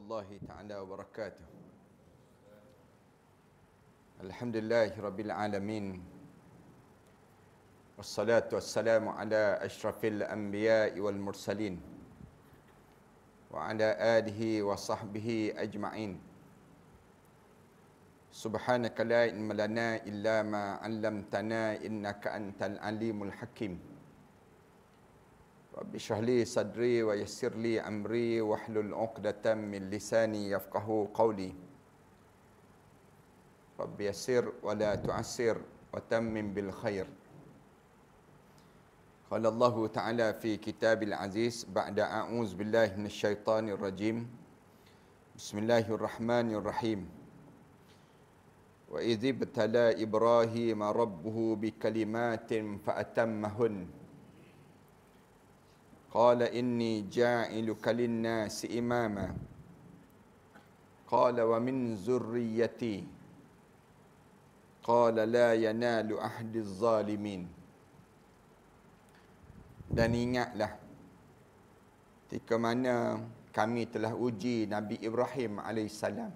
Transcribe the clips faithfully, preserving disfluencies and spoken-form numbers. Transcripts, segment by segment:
warahmatullahi ta'ala wabarakatuh. Alhamdulillahi rabbil alamin. Wassalatu wassalamu ala asyrafil anbiya'i wal mursalin wa ala alihi wa sahbihi ajma'in. Subhanaka la ilma lana illa ma 'allamtana innaka antal alimul hakim. Rabbi shrah li sadri wa yassir li amri wahlul 'uqdatam min lisani yafqahu qawli. Rabbi yassir wa la tu'assir wa tammim bil khair. Qala Allah Ta'ala fi kitabil aziz ba'da a'udzu billahi minasyaitonir rajim. Bismillahirrahmanirrahim. Wa idh ibtala Ibrahim rabbuhu bikalimatin fa atammahun. Qala inni ja'iluka lin-nasi imama. Qala wa min zurriyyati. Qala la yanalu ahdi zalimin. Dan ingatlah ketika mana kami telah uji Nabi Ibrahim alaihissalam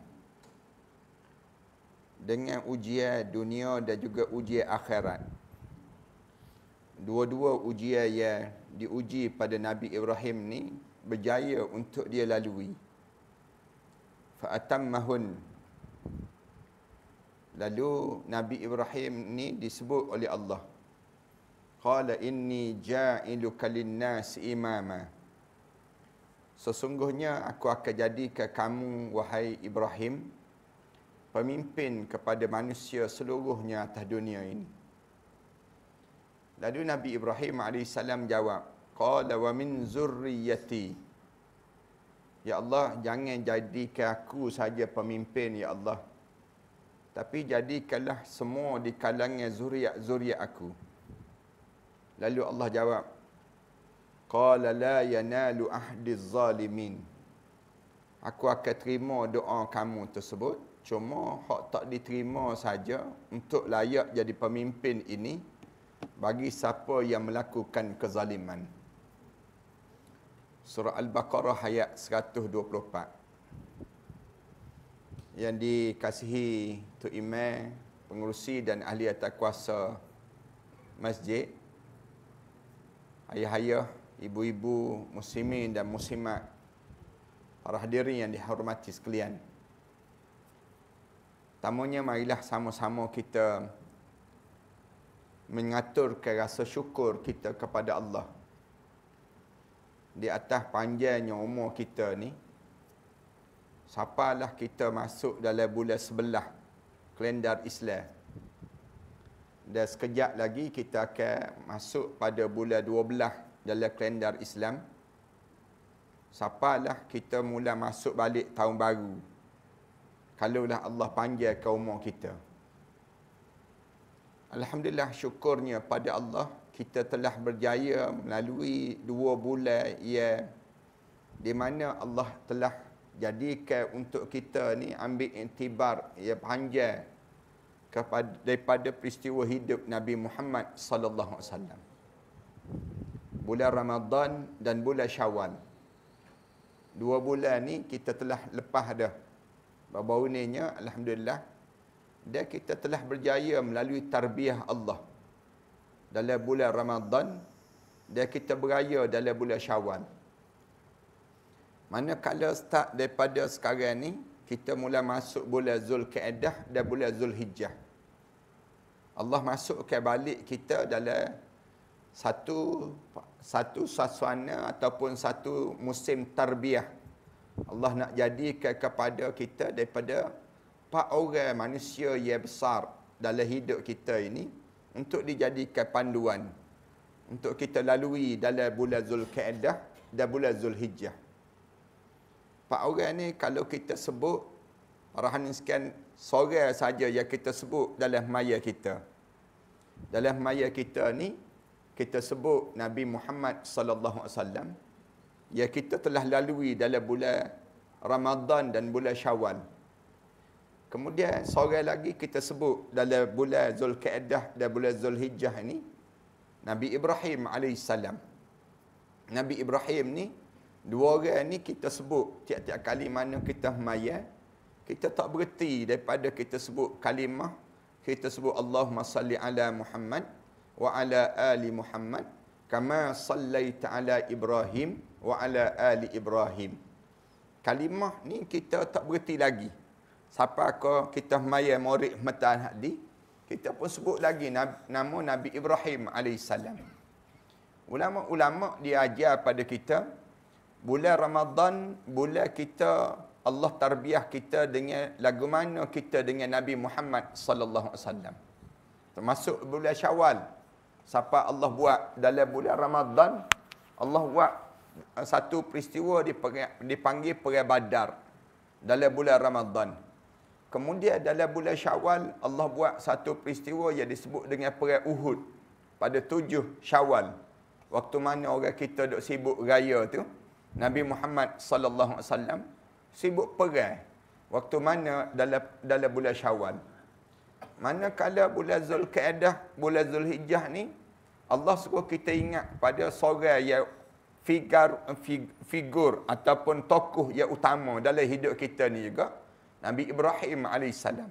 dengan ujian dunia dan juga ujian akhirat. Dua-dua ujian yang diuji pada Nabi Ibrahim ni berjaya untuk dia lalui. Fa atammahun. Lalu Nabi Ibrahim ni disebut oleh Allah. Qala inni ja'iluka lin-nasi imama. Sesungguhnya aku akan jadikan kamu, wahai Ibrahim, pemimpin kepada manusia seluruhnya atas dunia ini. Lalu Nabi Ibrahim alaihissalam jawab, Qala wa min zurriyyati. Ya Allah, jangan jadikan aku saja pemimpin, ya Allah. Tapi jadikanlah semua di kalangan zuriat-zuriat aku. Lalu Allah jawab, Qala la yanalu ahdi zalimin. Aku akan terima doa kamu tersebut. Cuma hak tak diterima saja untuk layak jadi pemimpin ini bagi siapa yang melakukan kezaliman. Surah Al-Baqarah ayat seratus dua puluh empat. Yang dikasihi Tok Imam, pengerusi dan ahli atas kuasa masjid, ayah-ayah, ibu-ibu, muslimin dan muslimat, para hadirin yang dihormati sekalian. Tamunya, marilah sama-sama kita mengaturkan rasa syukur kita kepada Allah di atas panjangnya umur kita ni. Sapalah kita masuk dalam bulan sebelah kalendar Islam. Dan sekejap lagi kita akan masuk pada bulan dua belas dalam kalendar Islam. Sapalah kita mula masuk balik tahun baru, kalaulah Allah panjangkan umur kita. Alhamdulillah, syukurnya pada Allah, kita telah berjaya melalui dua bulan yang di mana Allah telah jadikan untuk kita ni ambil iktibar yang panjang kepada daripada peristiwa hidup Nabi Muhammad sallallahu alaihi wasallam. Bulan Ramadan dan bulan Syawal. Dua bulan ni kita telah lepas dah. Baru-baru ininya alhamdulillah, dan kita telah berjaya melalui tarbiyah Allah dalam bulan Ramadan, dan kita beraya dalam bulan Syawal. Manakala start daripada sekarang ni, kita mula masuk bulan Zulkaidah dan bulan Zulhijjah. Allah masukkan balik kita dalam satu satu suasana ataupun satu musim tarbiyah. Allah nak jadikan kepada kita daripada empat orang manusia yang besar dalam hidup kita ini untuk dijadikan panduan untuk kita lalui dalam bulan Zulkaidah dan bulan Zulhijjah. Empat orang ni kalau kita sebut, arahan sekian seorang saja yang kita sebut dalam maya kita. Dalam maya kita ni kita sebut Nabi Muhammad sallallahu alaihi wasallam yang kita telah lalui dalam bulan Ramadan dan bulan Syawal. Kemudian seorang lagi kita sebut dalam bulan Zulkaidah dan bulan Zulhijjah ni Nabi Ibrahim alaihissalam. Nabi Ibrahim ni Dua orang ni kita sebut tiap-tiap kali mana kita maya, kita tak berhenti daripada kita sebut kalimah, kita sebut Allahumma salli ala Muhammad wa ala ali Muhammad kama sallaita ala Ibrahim wa ala ali Ibrahim. Kalimah ni kita tak berhenti lagi. Sampai ke kita maya murid matan hadi, kita pun sebut lagi nama Nabi Ibrahim alaihissalam. Ulama-ulama dia ajar pada kita, bulan Ramadan, bulan kita Allah tarbiyah kita dengan lagu mana kita dengan Nabi Muhammad sallallahu alaihi wasallam. Termasuk bulan Syawal. Siapa Allah buat dalam bulan Ramadan, Allah buat satu peristiwa dipanggil Perang Badar dalam bulan Ramadan. Kemudian dalam bulan Syawal, Allah buat satu peristiwa yang disebut dengan Perang Uhud pada tujuh Syawal. Waktu mana orang kita duk sibuk raya tu, Nabi Muhammad sallallahu alaihi wasallam sibuk perang. Waktu mana dalam dalam bulan Syawal. Manakala bulan Zulkaidah, bulan Zulhijjah ni, Allah suruh kita ingat pada seorang yang figur, figur ataupun tokoh yang utama dalam hidup kita ni juga, Nabi Ibrahim alaihissalam.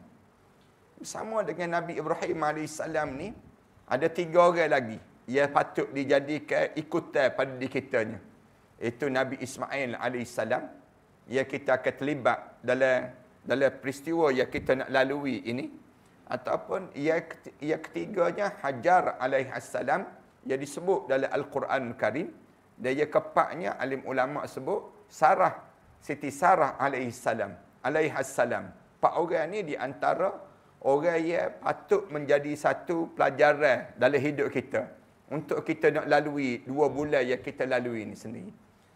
Bersama dengan Nabi Ibrahim alaihissalam ni, ada tiga orang lagi yang patut dijadikan ikutan pada diri kita ni. Itu Nabi Ismail alaihissalam, yang kita akan terlibat dalam dalam peristiwa yang kita nak lalui ini. Ataupun yang ketiganya Hajar alaihissalam, yang disebut dalam Al-Quran Karim. Dan yang keempatnya alim ulama sebut Sarah, Siti Sarah alaihissalam. Alaihissalam. Empat orang ni di antara orang yang patut menjadi satu pelajaran dalam hidup kita. Untuk kita nak lalui dua bulan yang kita lalui ini sendiri.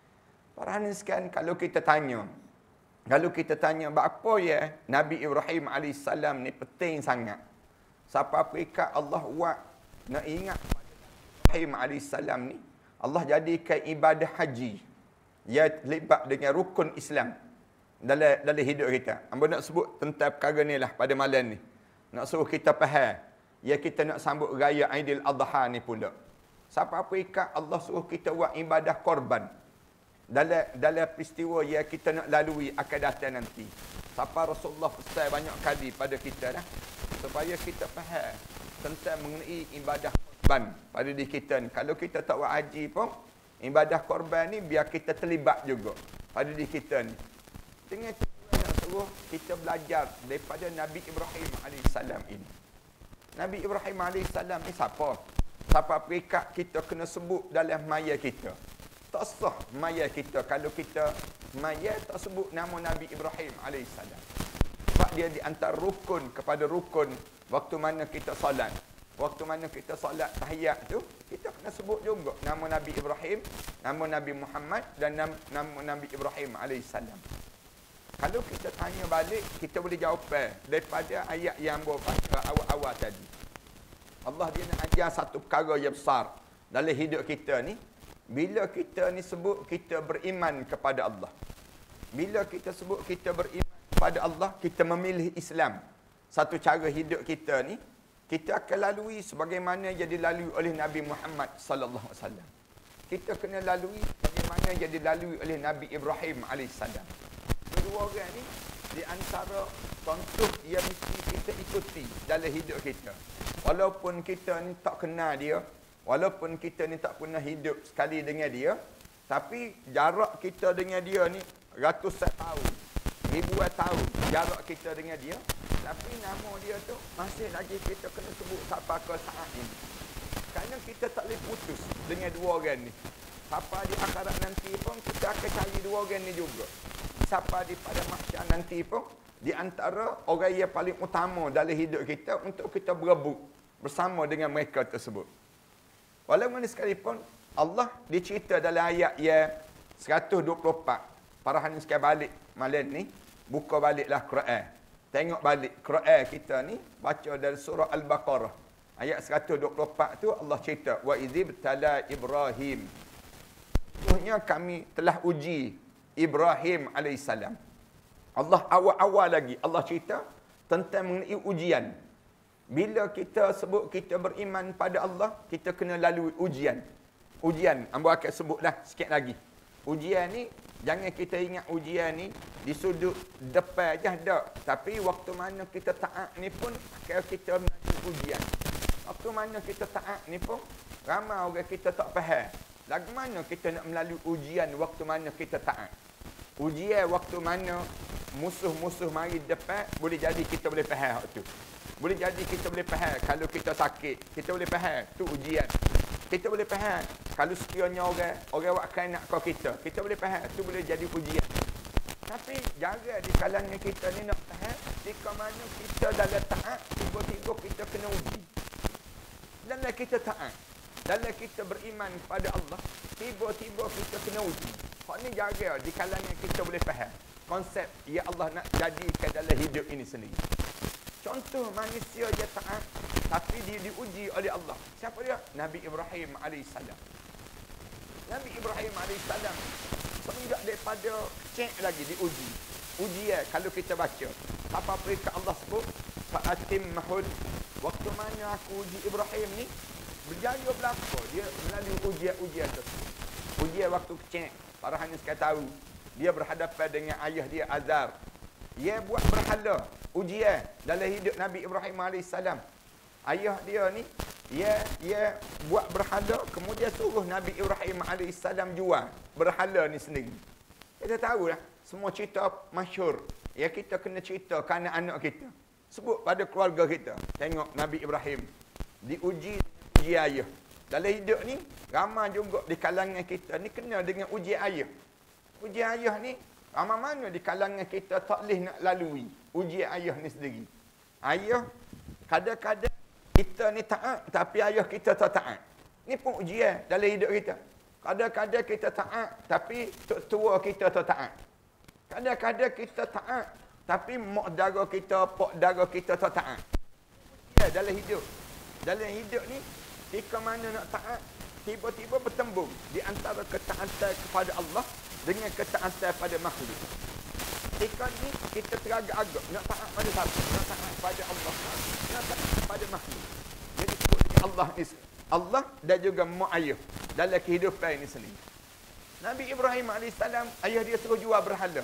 Para hadirin sekalian, kalau kita tanya, kalau kita tanya, apa ya Nabi Ibrahim alaihissalam ni penting sangat. Siapa perikat Allah buat nak ingat pada Ibrahim alaihissalam ni, Allah jadikan ibadah haji yang terlibat dengan rukun Islam dalam dalam hidup kita. Hamba nak sebut tentang perkara ni lah pada malam ni. Nak suruh kita faham, ya kita nak sambut raya Aidil Adha ni pula. Siapa perikat Allah suruh kita buat ibadah korban dalam dalam peristiwa yang kita nak lalui akan datang nanti. Siapa Rasulullah pesan banyak kali pada kita dah, supaya kita faham tentang mengenai ibadah korban pada diri kita ni. Kalau kita tak buat haji pun, ibadah korban ni biar kita terlibat juga pada diri kita ni. Dengan cara nak suruh kita belajar daripada Nabi Ibrahim alaihissalam ini. Nabi Ibrahim alaihissalam ni siapa? Siapa perikat kita kena sebut dalam maya kita. Tak sah maya kita kalau kita maya tak sebut nama Nabi Ibrahim alaihissalam. Sebab dia di antara rukun kepada rukun waktu mana kita solat. Waktu mana kita solat tahiyat tu, kita kena sebut juga nama Nabi Ibrahim, nama Nabi Muhammad dan nama, nama Nabi Ibrahim alaihissalam. Kalau kita tanya balik, kita boleh jawapan daripada ayat yang baca awal-awal tadi. Allah dia nak ajar satu perkara yang besar dalam hidup kita ni. Bila kita ni sebut kita beriman kepada Allah. Bila kita sebut kita beriman kepada Allah, kita memilih Islam. Satu cara hidup kita ni, kita akan lalui sebagaimana yang dilalui oleh Nabi Muhammad sallallahu alaihi wasallam. Kita kena lalui bagaimana yang dilalui oleh Nabi Ibrahim alaihissalam. Kedua orang ni di antara contoh yang mesti kita ikuti dalam hidup kita. Walaupun kita ni tak kenal dia, walaupun kita ni tak pernah hidup sekali dengan dia, tapi jarak kita dengan dia ni ratusan tahun, ribuan tahun jarak kita dengan dia, tapi nama dia tu masih lagi kita kena sebut sampai ke saat ini. Kerana kita tak boleh putus dengan dua orang ni. Sampai di akhirat nanti pun kita akan cari dua orang ni juga. Sampai di pada mahsyar nanti pun, di antara orang yang paling utama dalam hidup kita untuk kita berebut bersama dengan mereka tersebut. Walaupun sekalipun Allah dicerita dalam ayat yang seratus dua puluh empat. Para hadirin sekalian balik malam ni, buka baliklah Quran. Tengok balik Quran kita ni, baca dari surah Al-Baqarah. Ayat seratus dua puluh empat tu Allah cerita, wa idzib tala Ibrahim. Sesungguhnya kami telah uji Ibrahim alaihissalam. Allah awal-awal lagi Allah cerita tentang mengenai ujian. Bila kita sebut kita beriman pada Allah, kita kena lalui ujian. Ujian, hamba akan sebutlah sikit lagi. Ujian ni, jangan kita ingat ujian ni di sudut depan je tak. Tapi waktu mana kita taat ni pun, kalau kita melalui ujian. Waktu mana kita taat ni pun, ramai orang kita tak faham. Lagu mana kita nak melalui ujian waktu mana kita taat. Ujian waktu mana musuh-musuh mari depan, boleh jadi kita boleh faham tu. Boleh jadi kita boleh faham kalau kita sakit. Kita boleh faham, tu ujian. Kita boleh faham kalau sekiranya orang orang wakkan nak kau kita, kita boleh faham, tu boleh jadi ujian. Tapi jaga di kalangan kita ni nak faham, jika mana kita dalam taat, tiba-tiba kita kena uji. Dalam kita taat, dalam kita beriman kepada Allah, tiba-tiba kita kena uji. Hak ni jaga di kalangan kita boleh faham konsep ya Allah nak jadikan dalam hidup ini sendiri. Contoh manusia dia taat tapi dia diuji oleh Allah. Siapa dia? Nabi Ibrahim alaihissalam. Nabi Ibrahim alaihissalam semenjak daripada kecil lagi diuji. Ujian kalau kita baca apa perintah Allah sebut fa'atim mahud. Waktu mana aku uji Ibrahim ni berjaya belaka dia melalui ujian-ujian tersebut. Ujian waktu kecil, para hanis kata tahu dia berhadapan dengan ayah dia Azar. Dia buat berhala. Ujian dalam hidup Nabi Ibrahim alaihissalam. Ayah dia ni, dia dia buat berhala, kemudian suruh Nabi Ibrahim alaihissalam jual berhala ni sendiri. Kita tahu lah, semua cerita masyhur. Ya kita kena cerita ke anak-anak kita. Sebut pada keluarga kita. Tengok Nabi Ibrahim diuji uji ayah. Dalam hidup ni, ramai juga di kalangan kita ni kena dengan uji ayah. Uji ayah ni, ramai mana di kalangan kita tak boleh nak lalui uji ayah ni sendiri. Ayah, kadang-kadang kita ni taat, tapi ayah kita tak taat. Ni pun ujian dalam hidup kita. Kadang-kadang kita taat, tapi tok tua kita tak taat. Kadang-kadang kita taat, tapi mak dara kita, pak dara kita tak taat. Ujian dalam hidup. Dalam hidup ni, jika mana nak taat, tiba-tiba bertembung di antara ketaatan kepada Allah dengan ketaatan pada makhluk. Jika ni kita teragak-agak nak taat pada siapa? Nak taat pada Allah, nak taat pada makhluk. Jadi sebut Allah ni, Allah dan juga mak ayah dalam kehidupan ini sendiri. Nabi Ibrahim alaihissalam, ayah dia suruh jual berhala.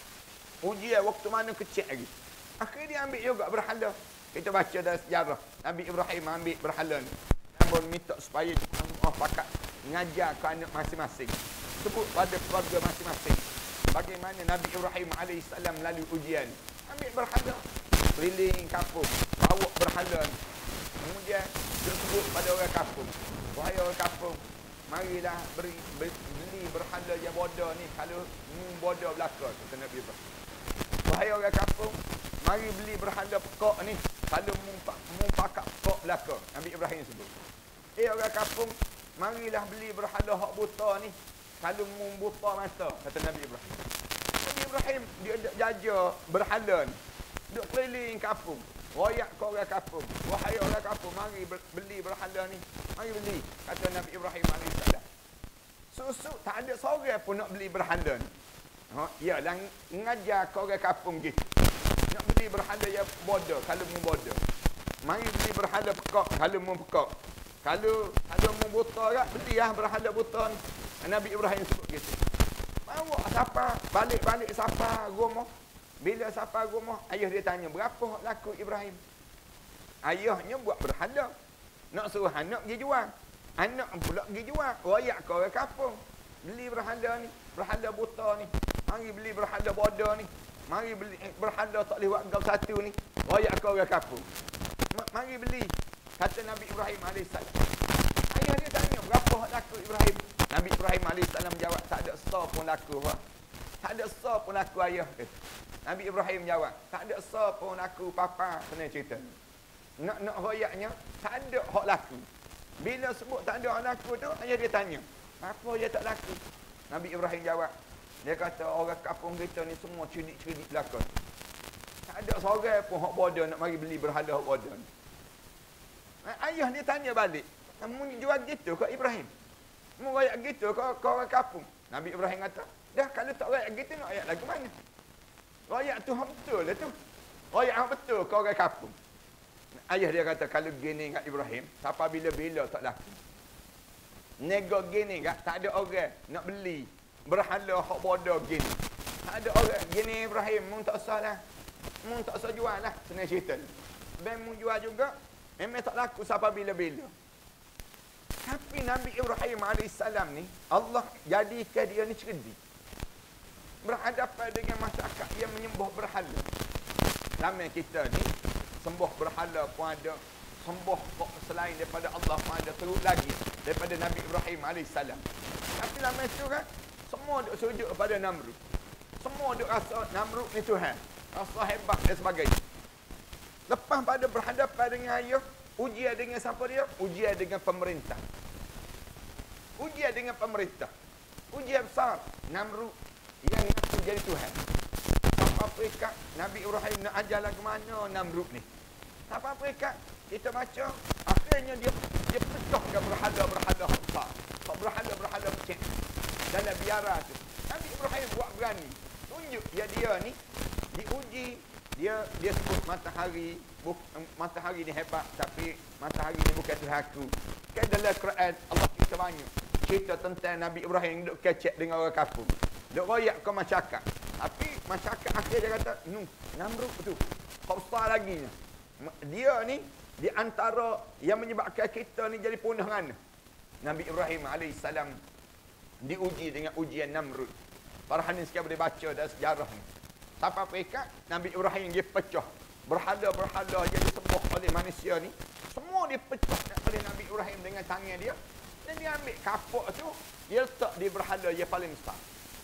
Ujian waktu mana kecil lagi. Akhirnya dia ambil juga berhala. Kita baca dalam sejarah, Nabi Ibrahim ambil berhala ni. Namun minta supaya Allah pakat mengajar ke anak masing-masing. Sebut pada keluarga masing-masing. Bagaimana Nabi Ibrahim alaihissalam melalui ujian. Ambil berhala, keliling kampung, bawa berhala ni. Kemudian dia sebut pada orang kampung, wahai orang kampung, marilah beri, beli berhala yang bodoh ni kalau mu bodoh belaka, kata Nabi Ibrahim. Wahai orang kampung, mari beli berhala pekak ni kalau mu, mu pakat pekak belaka, Nabi Ibrahim sebut. Eh orang kampung, marilah beli berhala hak buta ni kalau mu buta mata, kata Nabi Ibrahim. Nabi Ibrahim dia jaja berhala ni, duk keliling kampung, royak ke orang kampung, wahai orang kampung, mari beli berhala ni, mari beli, kata Nabi Ibrahim alaihissalam. Susu tak ada seorang pun nak beli berhala ni. Ha, ya, dan ngajar ke orang kampung gitu. Nak beli berhala yang bodoh kalau mu bodoh. Mari beli berhala pekak kalau mu pekak. Kalau kalau mu buta tak, belilah berhala buta ni. Nabi Ibrahim sebut gitu. Bawa siapa, balik-balik siapa rumah. Bila siapa rumah, ayah dia tanya, berapa laku Ibrahim? Ayahnya buat berhala. Nak suruh anak pergi jual. Anak pula pergi jual. Royak ke orang kampung. Beli berhala ni, berhala buta ni. Mari beli berhala bodoh ni. Mari beli berhala tak boleh buat gam satu ni. Royak ke orang kampung. Mari beli. Kata Nabi Ibrahim alaihissalam. Ayah dia tanya, berapa laku Ibrahim? Nabi Ibrahim alaihissalam jawab, tak ada sah pun laku. Wah. Tak ada sah pun laku ayah. Nabi Ibrahim jawab, tak ada sah pun laku papa. Kena cerita. Nak nak royaknya, tak ada hak laku. Bila sebut tak ada hak laku tu, ayah dia tanya, apa dia tak laku? Nabi Ibrahim jawab, dia kata orang kampung kita ni semua cerdik-cerdik belaka. Tak ada seorang pun hak bodoh nak mari beli berhala hak bodoh ni. Ayah dia tanya balik, kamu jual gitu ke Ibrahim? Mu royak gitu ke orang kampung? Nabi Ibrahim kata, dah kalau tak royak gitu nak royak lagu mana? Royak tu hak betul lah tu. Royak hak betul ke orang kampung. Ayah dia kata, kalau gini kat Ibrahim, sampai bila-bila tak laku. Nego gini kat, tak ada orang nak beli berhala hak bodoh gini. Ada orang gini Ibrahim, mung tak usah lah. Mung tak usah jual lah. Senang cerita. Ben mung jual juga, memang tak laku sampai bila-bila. Tapi Nabi Ibrahim alaihissalam ni, Allah jadikan dia ni cerdik. Berhadapan dengan masyarakat yang menyembah berhala. Lama kita ni, sembah berhala pun ada. Sembah selain daripada Allah pun ada. Teruk lagi daripada Nabi Ibrahim alaihissalam. Tapi lama itu kan, semua duk sujud kepada Namrud. Semua duk rasa Namrud ni Tuhan. Rasa hebat dan sebagainya. Lepas pada berhadapan dengan ayah, ujian dengan siapa dia? Ujian dengan pemerintah. Ujian dengan pemerintah. Ujian besar. Namrud yang ngaku jadi Tuhan. Sampai Afrika, Nabi Ibrahim nak ajar lagu mana Namrud ni. Sampai Afrika, kita baca, akhirnya dia dia pecahkan berhala-berhala besar. Berhala-berhala kecil. Dalam biara tu. Nabi Ibrahim buat berani. Tunjuk ya dia ni diuji, dia dia sebut matahari, buk, matahari ni hebat tapi matahari ni bukan Tuhan aku. Kan dalam Quran Allah kita banyak cerita tentang Nabi Ibrahim duk kecek dengan orang kafir. Duk royak ke masyarakat. Tapi masyarakat akhir dia kata, "Nu, Namrud tu. Kau besar lagi ni. Dia ni di antara yang menyebabkan kita ni jadi punah mana?" Nabi Ibrahim alaihissalam diuji dengan ujian Namrud. Para hadis sekalian boleh baca dalam sejarah ni. Sampai mereka Nabi Ibrahim dia pecah. Berhala-berhala yang disembah oleh manusia ni, semua dia pecah oleh Nabi Ibrahim dengan tangan dia. Dan dia ambil kapuk tu, dia letak di berhala yang paling besar.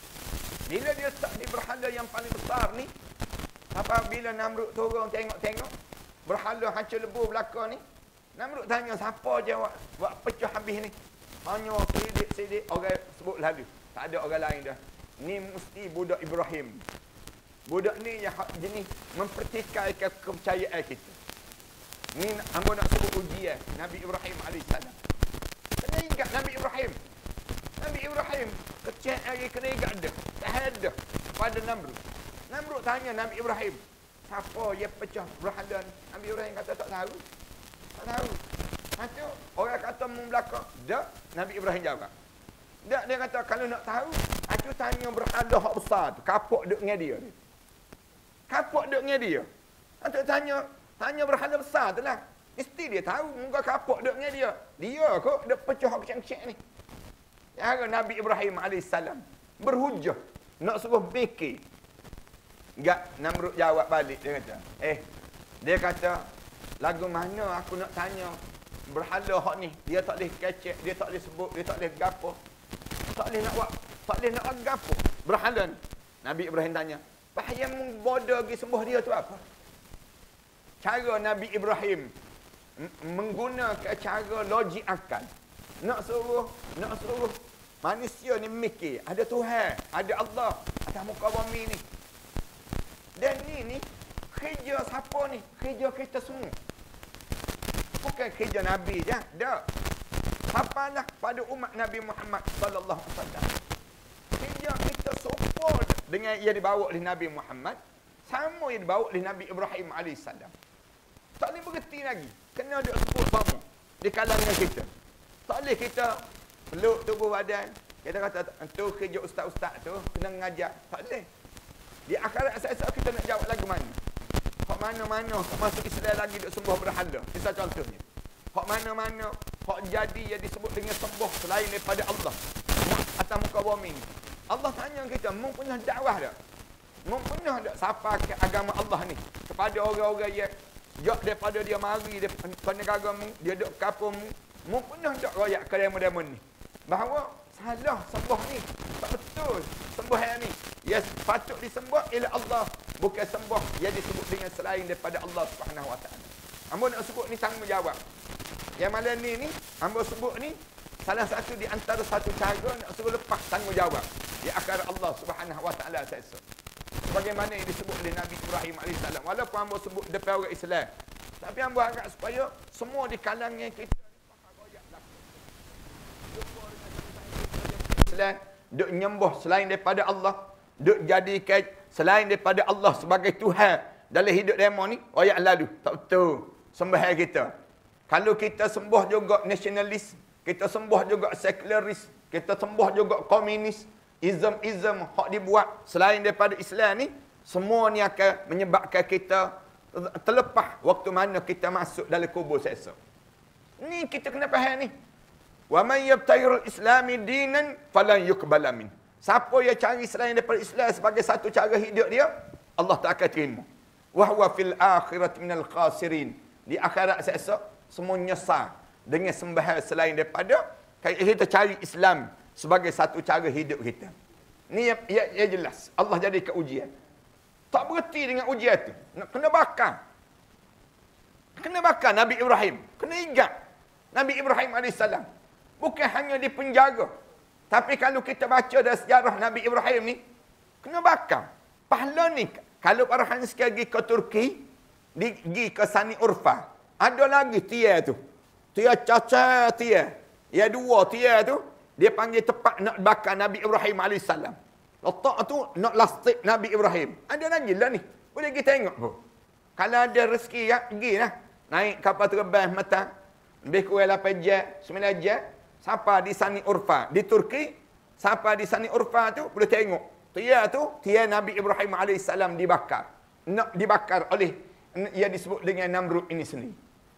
Bila dia letak di berhala yang paling besar ni, apabila Namrud turun tengok-tengok, berhala hancur lebur belakang ni, Namrud tanya siapa je buat, buat pecah habis ni. Hanya sidik-sidik orang sebut lalu. Tak ada orang lain dah. Ni mesti budak Ibrahim. Budak ni yang jenis mempertikaikan kepercayaan kita. Ni hamba nak sebut ujian Nabi Ibrahim alaihissalam. Kena ingat Nabi Ibrahim. Nabi Ibrahim kecil lagi kena ingat dia. Tak ada pada Namrud. Namrud tanya Nabi Ibrahim, siapa yang pecah berhala ni? Nabi Ibrahim kata tak tahu. Tak tahu. Macam orang kata membelakang. Tak. Nabi Ibrahim jawab. Tak, dia kata kalau nak tahu, aku tanya berhala hak besar tu. Kapuk duduk dengan dia. Kapuk duduk dengan dia. Aku tanya, tanya berhala besar tu lah. Mesti dia tahu muka kapuk duduk dengan dia. Dia kok duduk pecah hak kecil-kecil ni. Cara Nabi Ibrahim alaihissalam berhujah. Nak suruh fikir. Enggak, Namrud jawab balik. Dia kata, eh, dia kata, lagu mana aku nak tanya berhala hak ni, dia tak boleh kecek, dia tak boleh sebut, dia tak boleh gapo. Tak boleh nak buat, tak boleh nak buat gapo. Berhala ni. Nabi Ibrahim tanya, "Bahaya mung bodoh pergi sembah dia tu apa?" Cara Nabi Ibrahim menggunakan cara logik akal. Nak suruh, nak suruh manusia ni mikir, ada Tuhan, ada Allah atas muka bumi ni. Dan ni ni kerja siapa ni? Kerja kita semua. Bukan kerja Nabi je. Tak. Siapalah pada umat Nabi Muhammad sallallahu alaihi wasallam. Kerja kita support dengan yang dibawa oleh Nabi Muhammad, sama yang dibawa oleh Nabi Ibrahim alaihissalam. Tak boleh berhenti lagi. Kena ada support sama di kalangan kita. Tak boleh kita peluk tubuh badan. Kita kata, tu kerja ustaz-ustaz tu, kena mengajar. Tak boleh. Di akhirat asal-asal kita nak jawab lagu mana? Hak mana-mana masuk Islam lagi duk sembah berhala. Misal contohnya. Hak mana-mana hak jadi yang disebut dengan sembah selain daripada Allah. Atas muka bumi ni. Allah tanya kita, "Mung pernah dakwah tak? Mung pernah tak sapa ke agama Allah ni kepada orang-orang yang jak daripada dia mari daripada negara mu, dia duk kapung mu, mung pernah tak royak ke demo-demo ni? Bahawa salah sembah ni. Tak betul sembah yang ni. Yes, patut disembah ialah Allah, bukan sembah yang disebut dengan selain daripada Allah Subhanahu Wa Taala. Hamba nak sebut ni tanggungjawab. Yang malam ni ni hamba sebut ni salah satu di antara satu cara nak suruh lepas tanggungjawab di akhirat Allah Subhanahu Wa Taala esok. Sebagaimana yang disebut oleh Nabi Ibrahim alaihissalam. Walaupun hamba sebut depan orang Islam, tapi hamba harap supaya semua di kalangan kita Islam duk nyembah selain daripada Allah, duk jadikan selain daripada Allah sebagai Tuhan dalam hidup demo ni, ayat lalu tak betul sembahyang kita. Kalau kita sembah juga nasionalis, kita sembah juga sekularis, kita sembah juga komunis, Ism-ism hak dibuat selain daripada Islam ni, semua ni akan menyebabkan kita terlepas waktu mana kita masuk dalam kubur seksa. Ni kita kena faham ni. Wa man yabtaghirul islami dinan falan yuqbala min. Siapa yang cari selain daripada Islam sebagai satu cara hidup dia, Allah tak akan terima. Wa huwa fil akhirati minal khasirin. Di akhirat seksa semua nyesal dengan sembahan selain daripada kita cari Islam sebagai satu cara hidup kita. Ni ya, ya, ya jelas. Allah jadikan ujian. Tak berhenti dengan ujian tu. Nak kena bakar. Kena bakar Nabi Ibrahim. Kena ingat. Nabi Ibrahim alaihissalam. Bukan hanya di penjara. Tapi kalau kita baca dari sejarah Nabi Ibrahim ni, kena bakar. Pahala ni, kalau para Hans pergi ke Turki, pergi ke Sani Urfa, ada lagi tia tu. Tia caca tia. Ya dua tia tu, dia panggil tepat nak bakar Nabi Ibrahim alaihissalam. Letak tu nak lastik Nabi Ibrahim. Ada lagi lah ni. Boleh kita tengok pun. Kalau ada rezeki ya, pergi lah. Naik kapal terbang mata. Lebih kurang lapan jam, sembilan jam. Sampai di Sani Urfa. Di Turki, sampai di Sani Urfa tu, boleh tengok. Tia tu, tia Nabi Ibrahim alaihissalam dibakar. Nak dibakar oleh, ia disebut dengan Namrud ini sendiri.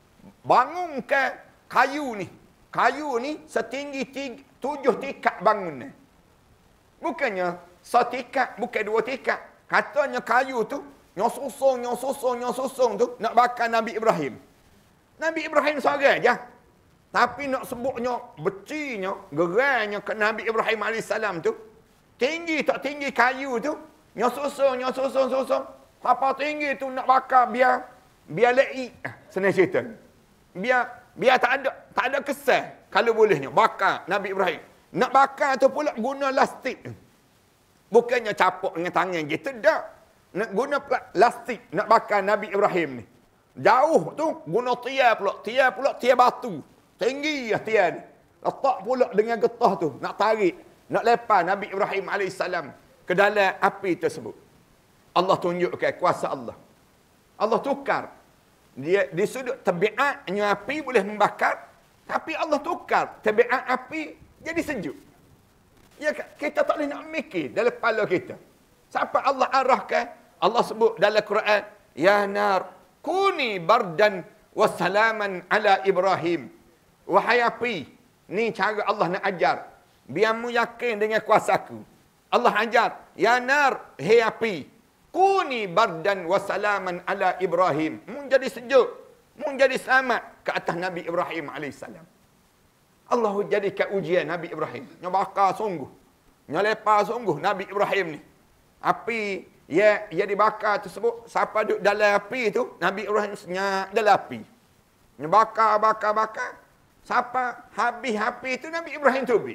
Bangun ke kayu ni. Kayu ni setinggi tiga, tujuh tingkat bangunan. Bukannya setingkat, bukan dua tingkat. Katanya kayu tu, yang susung, yang susung, yang susung tu, nak bakar Nabi Ibrahim. Nabi Ibrahim seorang je. Tapi nak sebutnya, becinya, gerainya ke Nabi Ibrahim alaihissalam tu, tinggi tak tinggi kayu tu, yang susung, yang susung, susung. Apa tinggi tu nak bakar biar, biar leik. Senang cerita. Biar, biar tak ada, tak ada kesan. Kalau bolehnya, bakar Nabi Ibrahim. Nak bakar tu pula guna lastik. Bukannya capuk dengan tangan kita, tak. Nak guna lastik, nak bakar Nabi Ibrahim ni. Jauh tu, guna tiar pula. Tiar pula, tiar batu. Tinggi lah tiar ni. Letak pula dengan getah tu. Nak tarik. Nak lepas Nabi Ibrahim alaihissalam ke dalam api tersebut. Allah tunjukkan kuasa Allah. Allah tukar. Dia di sudut tabiatnya api boleh membakar. Tapi Allah tukar tabiat api jadi sejuk. Ya, kita tak boleh nak mikir dalam kepala kita. Sampai Allah arahkan. Allah sebut dalam Quran. Ya nar, kuni bardan wassalaman ala Ibrahim. Wahai api. Ni cara Allah nak ajar. Biar mu yakin dengan kuasaku. Allah ajar. Ya nar, hei api. Kuni bardan wassalaman ala Ibrahim. Mu jadi sejuk. Mu jadi selamat ke atas Nabi Ibrahim alaihissalam. Allah jadikan ujian Nabi Ibrahim. Yang bakar sungguh. Yang lepas sungguh Nabi Ibrahim ni. Api ya, ya dibakar tersebut. Siapa duduk dalam api tu, Nabi Ibrahim senyap dalam api. Yang bakar, bakar, bakar. Siapa habis api tu, Nabi Ibrahim tubik.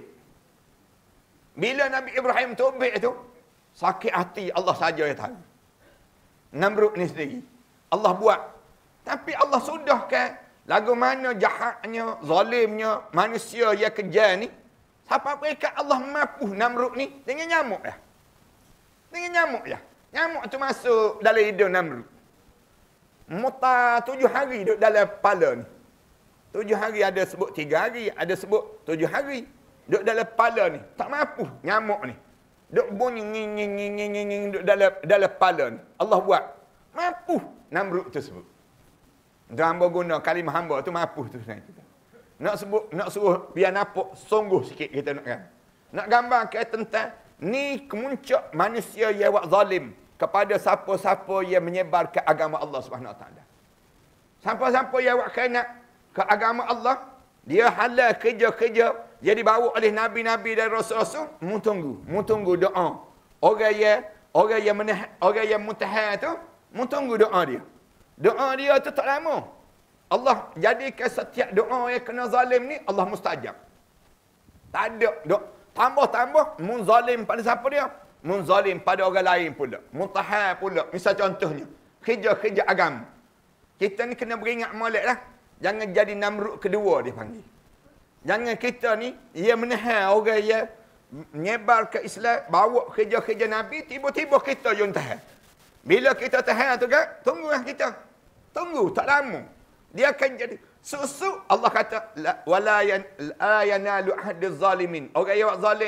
Bila Nabi Ibrahim tubik tu, sakit hati Allah saja yang tahu. Namrud ni sendiri. Allah buat. Tapi Allah sudahkan lagu mana jahatnya, zalimnya manusia yang kejar ni. Siapa mereka Allah mapuh Namrud ni dengan nyamuk dah. Dengan nyamuk dah. Nyamuk tu masuk dalam hidung Namrud. Muta tujuh hari duduk dalam kepala ni. Tujuh hari ada sebut tiga hari, ada sebut tujuh hari. Duduk dalam kepala ni. Tak mapuh nyamuk ni. Duduk bunyi nging nging nging nging nging duduk dalam dalam kepala ni. Allah buat. Mapuh Namrud tersebut. Itu hamba guna kalimah hamba tu mapuh tu sebenarnya. Nak sebut, nak suruh biar nampak sungguh sikit kita nak kan. Nak gambarkan tentang ni kemuncak manusia yang buat zalim kepada siapa-siapa yang menyebarkan agama Allah Subhanahu Wa Taala. Siapa-siapa yang buat kena ke agama Allah, dia halal kerja-kerja yang dibawa oleh nabi-nabi dan rasul-rasul, mu tunggu, mu tunggu doa. Orang yang orang yang menah, orang yang mutahal tu, mu tunggu doa dia. Doa dia tu tak lama. Allah jadikan setiap doa yang kena zalim ni, Allah mustajab. Tak ada doa. Tambah-tambah, mun zalim pada siapa dia? Mun zalim pada orang lain pula. Mutahal pula. Misal contohnya, kerja-kerja agama. Kita ni kena beringat molek lah. Jangan jadi Namrud kedua dia panggil. Jangan kita ni, ia menahan orang yang menyebar ke Islam, bawa kerja-kerja Nabi, tiba-tiba kita yang tahan. Bila kita tahan tu kan, tunggulah kita. Tunggu, tak lama. Dia akan jadi susu. Allah kata wala yanalu ahdiz zalimin. Orang yang buat zalim ni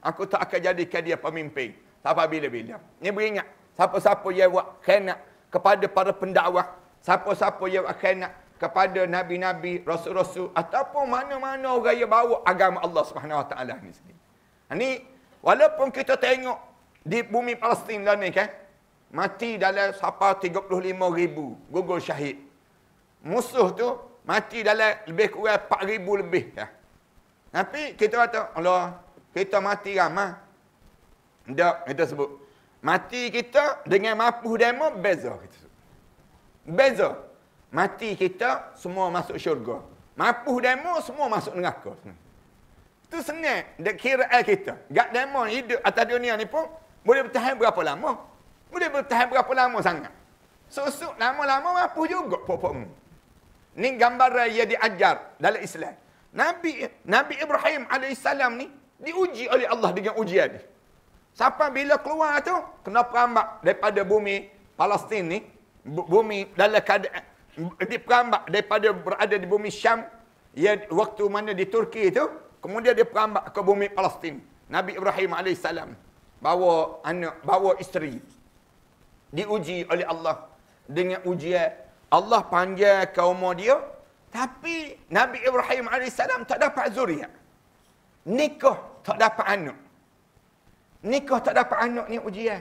aku tak akan jadikan dia pemimpin sampai bila-bila. Ni beringat, siapa-siapa yang buat khianat kepada para pendakwah, siapa-siapa yang buat khianat kepada nabi-nabi, rasul-rasul ataupun mana-mana orang yang bawa agama Allah Subhanahu Wa Taala ni sendiri. Ni walaupun kita tengok di bumi Palestin lah ni kan, mati dalam sampai tiga puluh lima ribu gugur syahid. Musuh tu mati dalam lebih kurang empat ribu lebih. Ya. Tapi kita kata, Allah, kita mati ramai. Tak, kita sebut. Mati kita dengan mampu demo, beza. Kita sebut. Beza. Mati kita, semua masuk syurga. Mampu demo, semua masuk neraka. Itu senang. Dia kira kita. Gak demo hidup atas dunia ni pun, boleh bertahan berapa lama? Boleh bertahan berapa lama sangat? Susuk lama-lama mampu juga pokok-pokokmu. Ni gambaran yang diajar dalam Islam. Nabi Nabi Ibrahim alaihissalam ni diuji oleh Allah dengan ujian ni. Sampai bila keluar tu, kena perambak daripada bumi Palestin ni, bumi dalam keadaan diperambak daripada berada di bumi Syam, ya, waktu mana di Turki tu, kemudian dia perambak ke bumi Palestin. Nabi Ibrahim alaihissalam bawa anak, bawa isteri. Diuji oleh Allah dengan ujian. Allah panjang ke umur dia, tapi Nabi Ibrahim alaihissalam tak dapat zuriat. Nikah tak dapat anak. Nikah tak dapat anak ni ujian.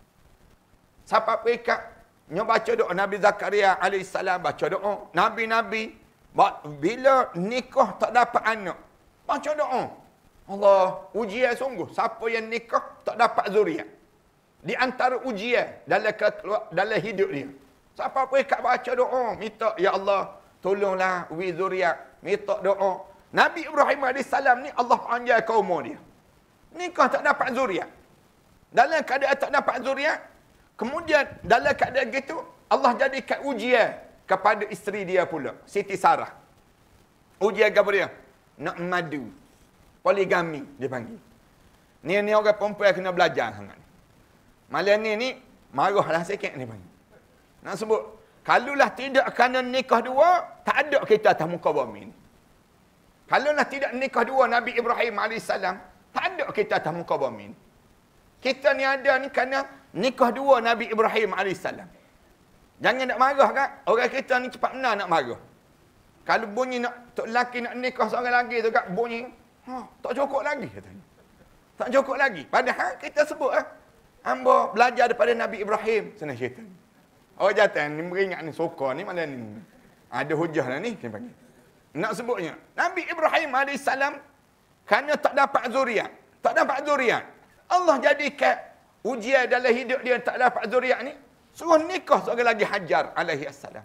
Siapa peringkat? Nyo baca doa Nabi Zakaria alaihissalam, baca doa. Nabi-nabi bila nikah tak dapat anak, baca doa. Allah, ujian sungguh. Siapa yang nikah tak dapat zuriat. Di antara ujian dalam dalam hidup dia. Siapa peringkat baca doa, minta ya Allah, tolonglah wi zuriat, minta doa. Nabi Ibrahim alaihissalam ni Allah panjang ke umur dia. Nikah tak dapat zuriat. Dalam keadaan tak dapat zuriat, kemudian dalam keadaan gitu, Allah jadikan ujian kepada isteri dia pula, Siti Sarah. Ujian apa dia? Nak madu. Poligami dia panggil. Ni ni orang perempuan kena belajar sangat. Malam ni ni marahlah sikit ni panggil. Nak sebut, kalaulah tidak kerana nikah dua, tak ada kita atas muka bumi ni. Kalaulah tidak nikah dua Nabi Ibrahim alaihissalam, tak ada kita atas muka bumi ni. Kita ni ada ni kerana nikah dua Nabi Ibrahim alaihissalam. Jangan nak marah kan? Orang kita ni cepat benar nak marah. Kalau bunyi nak, tok lelaki nak nikah seorang lagi tu kat bunyi, ha, tak cukup lagi katanya. Tak cukup lagi. Padahal kita sebut ah, hamba belajar daripada Nabi Ibrahim. Senang cerita. Oh jatuh ni beringat ni suka ni malam ni. Ada hujah lah ni dia panggil. Nak sebutnya Nabi Ibrahim alaihissalam kerana tak dapat zuriat, tak dapat zuriat. Allah jadikan ujian dalam hidup dia tak dapat zuriat ni, suruh nikah seorang lagi, Hajar alaihi assalam.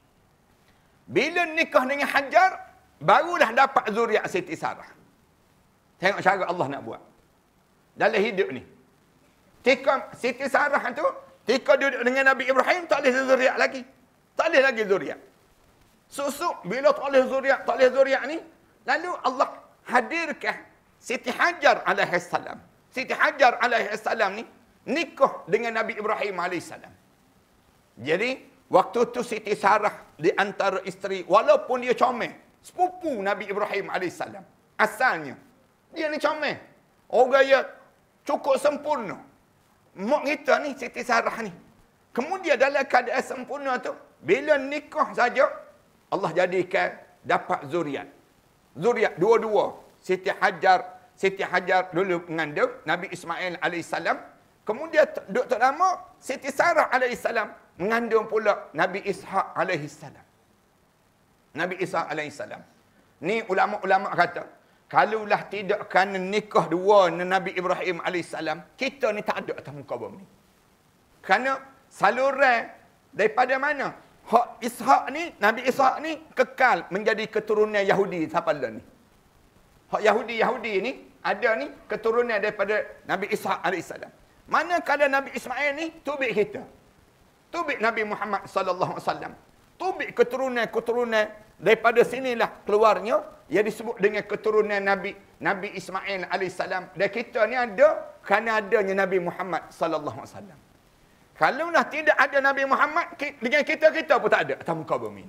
Bila nikah dengan Hajar, barulah dapat zuriat Siti Sarah. Tengok cara Allah nak buat dalam hidup ni. Tika Siti Sarah tu ketika duduk dengan Nabi Ibrahim, tak boleh zuriat lagi. Tak boleh lagi zuriat. Susuk, bila tak boleh zuriat, tak boleh zuriat ni, lalu Allah hadirkan Siti Hajar alaihissalam. Siti Hajar alaihissalam ni, nikah dengan Nabi Ibrahim alaihissalam. Jadi, waktu tu Siti Sarah di antara isteri, walaupun dia comel, sepupu Nabi Ibrahim alaihissalam. Asalnya, dia ni comel. Orang yang cukup sempurna. Mak kita ni, Siti Sarah ni. Kemudian dalam keadaan sempurna tu, bila nikah saja, Allah jadikan dapat zuriat. Zuriat dua-dua. Siti Hajar, Siti Hajar dulu mengandung Nabi Ismail alaihissalam. Kemudian duduk tak lama, Siti Sarah alaihissalam mengandung pula Nabi Ishaq alaihissalam. Nabi Ishaq alaihissalam. Ni ulama-ulama kata, kalaulah tidak kerana nikah dua Nabi Ibrahim alaihissalam, kita ni tak ada atas muka bumi. Kerana saluran daripada mana? Hak Ishak ni, Nabi Ishak ni kekal menjadi keturunan Yahudi sampai lah ni. Hak Yahudi-Yahudi ni ada ni keturunan daripada Nabi Ishak alaihissalam. Manakala Nabi Ismail ni tubik kita. Tubik Nabi Muhammad sallallahu alaihi wasallam. Tubik keturunan-keturunan daripada sinilah keluarnya yang disebut dengan keturunan Nabi Nabi Ismail alaihissalam. Dan kita ni ada kerana adanya Nabi Muhammad sallallahu alaihi wasallam. Kalaulah tidak ada Nabi Muhammad, dengan kita-kita pun tak ada atas muka bumi.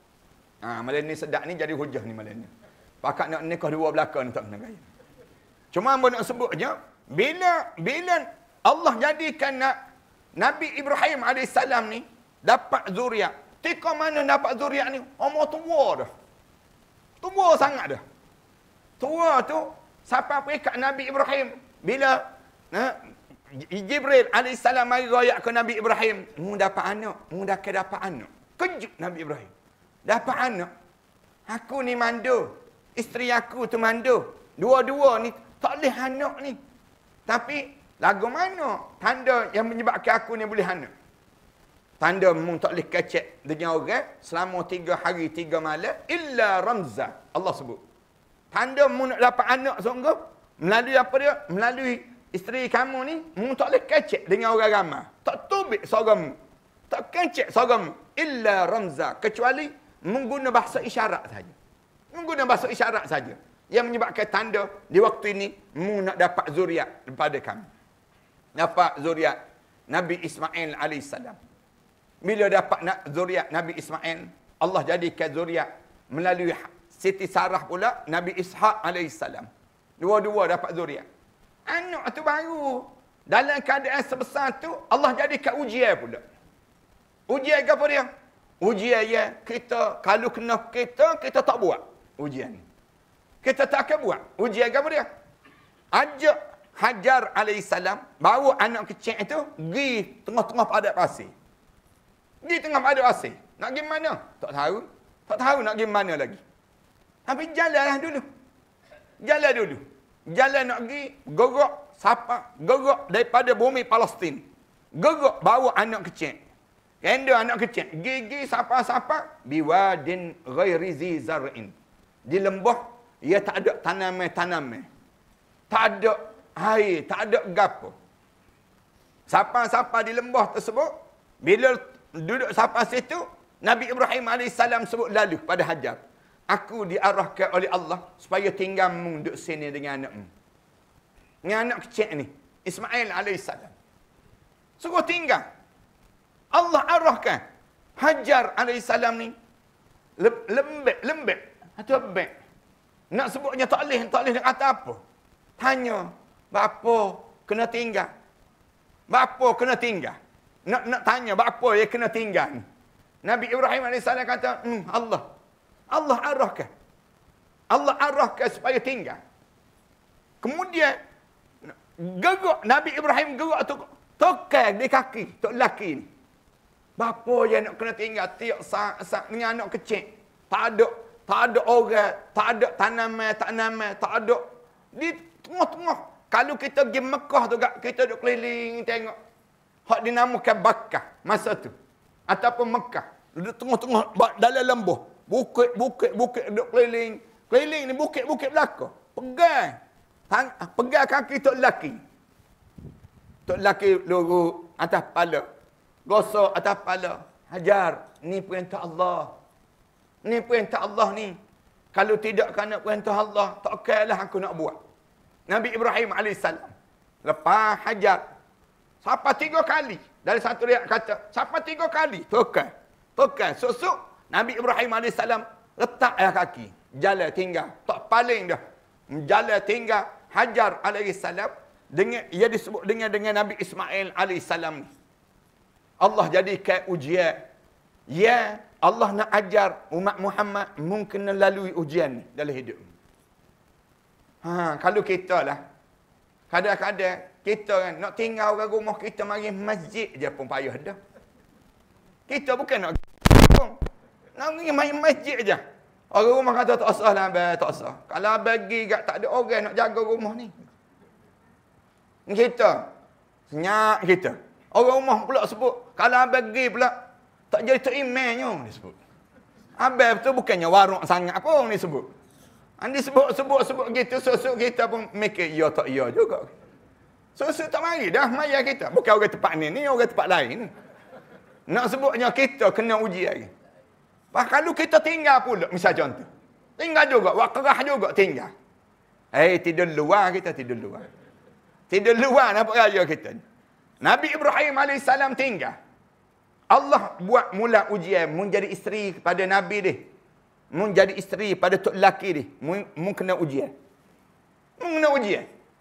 Ha, malam ni sedap ni jadi hujah ni malam ni. Pakat nak nikah dua belakang ni tak kena gaya. Cuma hamba nak sebutnya, bila bila Allah jadikan nak Nabi Ibrahim alaihissalam ni dapat zuriat. Tika mana dapat zuriat ni? Umur tua dah. Tua sangat dah. Tua tu sampai peringkat Nabi Ibrahim. Bila nah, Jibril alaihissalam mari royak ke Nabi Ibrahim, mu dapat anak, mu dah ke dapat anak. Kejut Nabi Ibrahim. Dapat anak. Aku ni mandu. Isteri aku tu mandu. Dua-dua ni tak boleh anak ni. Tapi lagu mana tanda yang menyebabkan aku ni boleh anak? Tanda mu tak boleh kecek dengan orang selama tiga hari tiga malam illa ramza. Allah sebut. Tanda mu nak dapat anak sungguh melalui apa dia? Melalui isteri kamu ni, mu tak boleh kecek dengan orang ramai. Tak tubik seorang mu. Tak kecek seorang mu. Illa ramza. Kecuali mengguna bahasa isyarat saja. Mengguna bahasa isyarat saja. Yang menyebabkan tanda di waktu ini, mu nak dapat zuriat daripada kami. Dapat zuriat Nabi Ismail alaihissalam. Bila dapat nak zuriat Nabi Ismail, Allah jadikan zuriat melalui Siti Sarah pula Nabi Ishaq alaihissalam. Dua-dua dapat zuriat. Anak tu baru. Dalam keadaan sebesar tu, Allah jadikan ujian pula. Ujian apa dia? Ujian ya, kita, kalau kena kita, kita tak buat ujian ni. Kita tak akan buat. Ujian apa dia? Ajak Hajar alaihissalam, bawa anak kecil itu, pergi tengah-tengah padat pasir. Pergi tengah padat pasir. Nak pergi mana? Tak tahu. Tak tahu nak pergi mana lagi. Tapi jalanlah dulu. Jalan dulu. Jalan nak pergi, gerak, sapa, gerak daripada bumi Palestin. Gerak bawa anak kecil. Kenda anak kecil. Gigi sapa-sapa, biwadin ghairi zi zar'in. Di lembah, ia tak ada tanaman-tanaman. Tak ada air, tak ada gapo. Sapa-sapa di lembah tersebut, bila duduk sapa situ, Nabi Ibrahim alaihissalam sebut lalu pada Hajar, aku diarahkan oleh Allah supaya tinggalmu duduk sini dengan anakmu. Dengan anak kecil ni, Ismail alaihissalam. Suruh tinggal. Allah arahkan Hajar alaihissalam ni lembek, lembek atau lembek. Nak sebutnya tak boleh, tak boleh nak kata apa. Tanya, bapa kena tinggal? Bapa kena tinggal? Nak nak tanya, bapa yang kena tinggal ni? Nabi Ibrahim alaihissalam kata, hmm, Allah. Allah arahkan. Allah arahkan supaya tinggal. Kemudian, gerak, Nabi Ibrahim gerak tu, tokal di kaki, tok lelaki ni. Bapa yang nak kena tinggal, tiap saat, saat dengan anak kecil. Tak ada, tak ada orang, tak ada tanaman, tanaman, tak ada. Di tengah-tengah. Kalau kita pergi Mekah tu, kita duduk keliling tengok. Hak dinamakan Bakkah masa tu. Ataupun Mekah. Duduk tengah-tengah dalam lembah. Bukit-bukit, bukit duduk keliling. Keliling ni bukit-bukit belakang. Pegang. Tang, pegang kaki tok lelaki. Tok lelaki lurus atas kepala. Gosok atas kepala. Hajar. Ni perintah Allah. Ni perintah Allah ni. Kalau tidak kerana perintah Allah, tak kailah aku nak buat. Nabi Ibrahim alaihissalam. Lepas Hajar. Sampai tiga kali. Dari satu riwayat kata, sampai tiga kali. Tokal. Tokal. Susuk. Nabi Ibrahim alaihissalam letak air kaki. Jalan tinggal. Tak paling dah. Jalan tinggal. Hajar alaihissalam. Dengan, ia disebut dengan dengan Nabi Ismail alaihissalam ni. Allah jadikan ujian. Ya, Allah nak ajar umat Muhammad mungkin lalui ujian ni dalam hidup. Ha, kalau kita lah, kadang-kadang kita kan nak tinggal orang rumah kita mari masjid je pun payah dah. Kita bukan nak pun. Nak pergi main masjid je. Orang rumah kata tak usah lah, abang, tak usah. Kalau bagi kat tak ada orang nak jaga rumah ni. Kita, senyap kita. Orang rumah pula sebut, kalau abang pergi pula, tak jadi tok imamnya dia sebut. Abang tu bukannya warung sangat pun dia sebut. Andi sebut-sebut-sebut gitu, susuk kita pun mikir, ya tak ya juga. Susuk tak mari dah maya kita. Bukan orang tempat ni, ni orang tempat lain. Nak sebutnya kita kena uji lagi. Pak kalau kita tinggal pula, misal contoh. Tinggal juga, buat kerah juga tinggal. Eh, tidur luar kita, tidur luar. Tidur luar nampak raja kita. Nabi Ibrahim alaihissalam tinggal. Allah buat mula ujian, mun jadi isteri kepada Nabi dia. Mun jadi isteri pada tok lelaki dia. Mun, mun kena ujian. Mun kena ujian.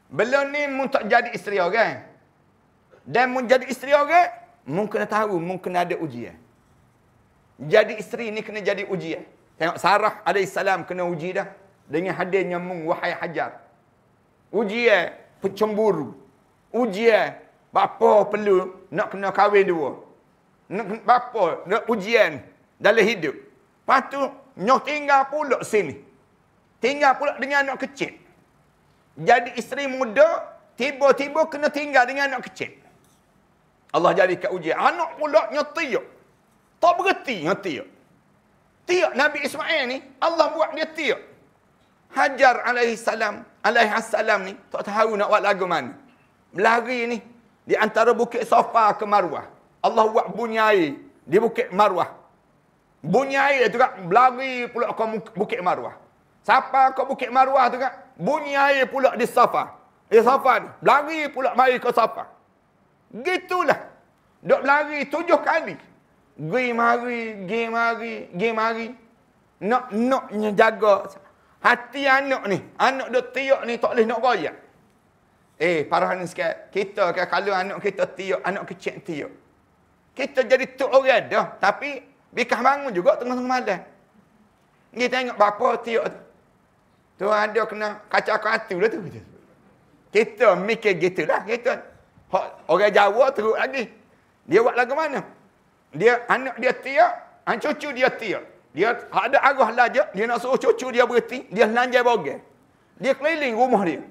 Belum ni mun tak jadi isteri orang. Dan mun jadi isteri orang, mun kena tahu, mun kena ada ujian. Jadi isteri ni kena jadi ujian. Tengok Sarah alaihissalam kena uji dah. Dengan hadirnya mung wahai Hajar. Ujian pencemburu. Ujian bapa perlu nak kena kahwin dua. Nak bapa nak ujian dalam hidup. Lepas tu nyoh tinggal pula sini. Tinggal pula dengan anak kecil. Jadi isteri muda tiba-tiba kena tinggal dengan anak kecil. Allah jadikan ujian. Anak pula nyotiak. Tak berhenti nyotiak. Tiak Nabi Ismail ni, Allah buat dia tiak. Hajar alaihi salam, alaihi salam ni, tak tahu nak buat lagu mana. Berlari ni, di antara bukit Safa ke Marwah. Allah buat bunyi air di bukit Marwah. Bunyi air tu kan, berlari pula ke bukit Marwah. Siapa ke bukit Marwah tu kan, bunyi air pula di Safa. Di Safa ni, berlari pula mari ke Safa. Gitulah. Duk berlari tujuh kali. Gi mari, gi mari, gi mari. Nak, naknya jaga. Hati anak ni, anak duk tiak ni tak boleh nak royak. Eh, parah ni sikit. Kita kan kalau anak kita tiak, anak kecil tiak. Kita jadi tok orang dah. Tapi, bikah bangun juga tengah-tengah malam. Dia tengok bapa tiak tu. Tu ada kena kacau-kacau dah tu. Kita mikir gitulah. Kita, orang Jawa teruk lagi. Dia buat lagu mana? Dia anak dia tiak, cucu dia tiak. Dia ada arah laja, dia nak suruh cucu dia berhenti, dia lanjai bogel. Dia keliling rumah dia.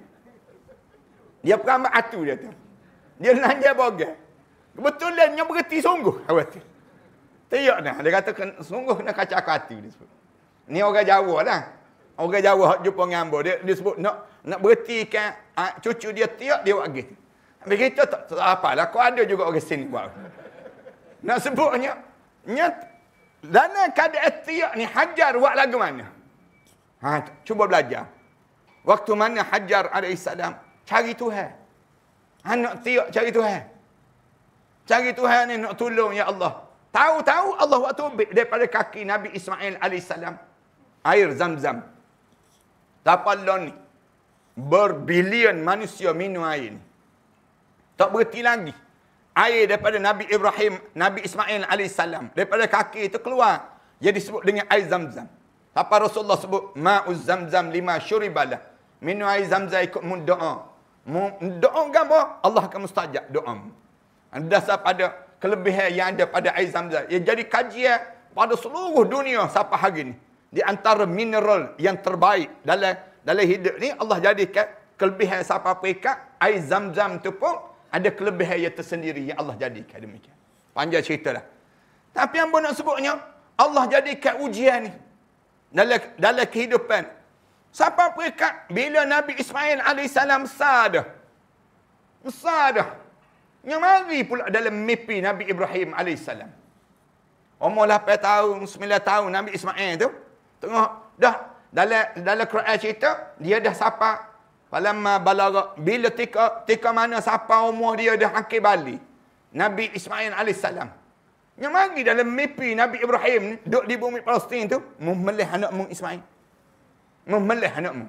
Dia perambat atu dia tu. Dia lanjai bogel. Kebetulan yang berhenti sungguh. Awak tiak dah. Dia kata sungguh kena kacau-kacau dia sebut. Ni orang Jawa lah. Orang Jawa jumpa ngambo dia dia sebut nak nak berhentikan cucu dia tiak dia buat gitu. Habis kita tak, tak apalah. Kau ada juga orang sini buat. Nak sebutnya, nyat, dalam keadaan tiak ni Hajar buat lagu mana? Ha, cuba belajar. Waktu mana Hajar alaihissalam cari Tuhan. Anak tiak cari Tuhan. Cari Tuhan ni nak tolong ya Allah. Tahu-tahu Allah waktu ambil daripada kaki Nabi Ismail alaihissalam air Zam-Zam. Tapallon ni berbilion manusia minum air ni. Tak berhenti lagi. Air daripada Nabi Ibrahim, Nabi Ismail alaihissalam. Daripada kaki itu keluar. Jadi disebut dengan air Zam-Zam. Apa Rasulullah sebut? Ma'uz Zam-Zam lima syuribalah. Minum air Zam-Zam ikut mu doa. Mu doa gambar, Allah akan mustajab doa. Dasar pada kelebihan yang ada pada air Zam-Zam. Ia jadi kajian pada seluruh dunia sampai hari ini. Di antara mineral yang terbaik dalam dalam hidup ni, Allah jadikan kelebihan sampai pekat. Air Zam-Zam tu pun ada kelebihan yang tersendiri yang Allah jadikan demikian. Panjang cerita lah. Tapi yang nak sebutnya, Allah jadikan ujian ni. Dalam, dalam kehidupan. Sampai pekat bila Nabi Ismail alaihissalam besar dah. Besar dah. Yang mari pula dalam mimpi Nabi Ibrahim alaihissalam. Umur lapan tahun, sembilan tahun Nabi Ismail tu. Tengok, dah dalam dalam Quran cerita, dia dah sapa. Falamma balagha, bila tika tika mana siapa umur dia dah akhir balik. Nabi Ismail alaihissalam. Yang mari dalam mimpi Nabi Ibrahim ni, duduk di bumi Palestin tu, mu melih anakmu Ismail. Mu melih anakmu.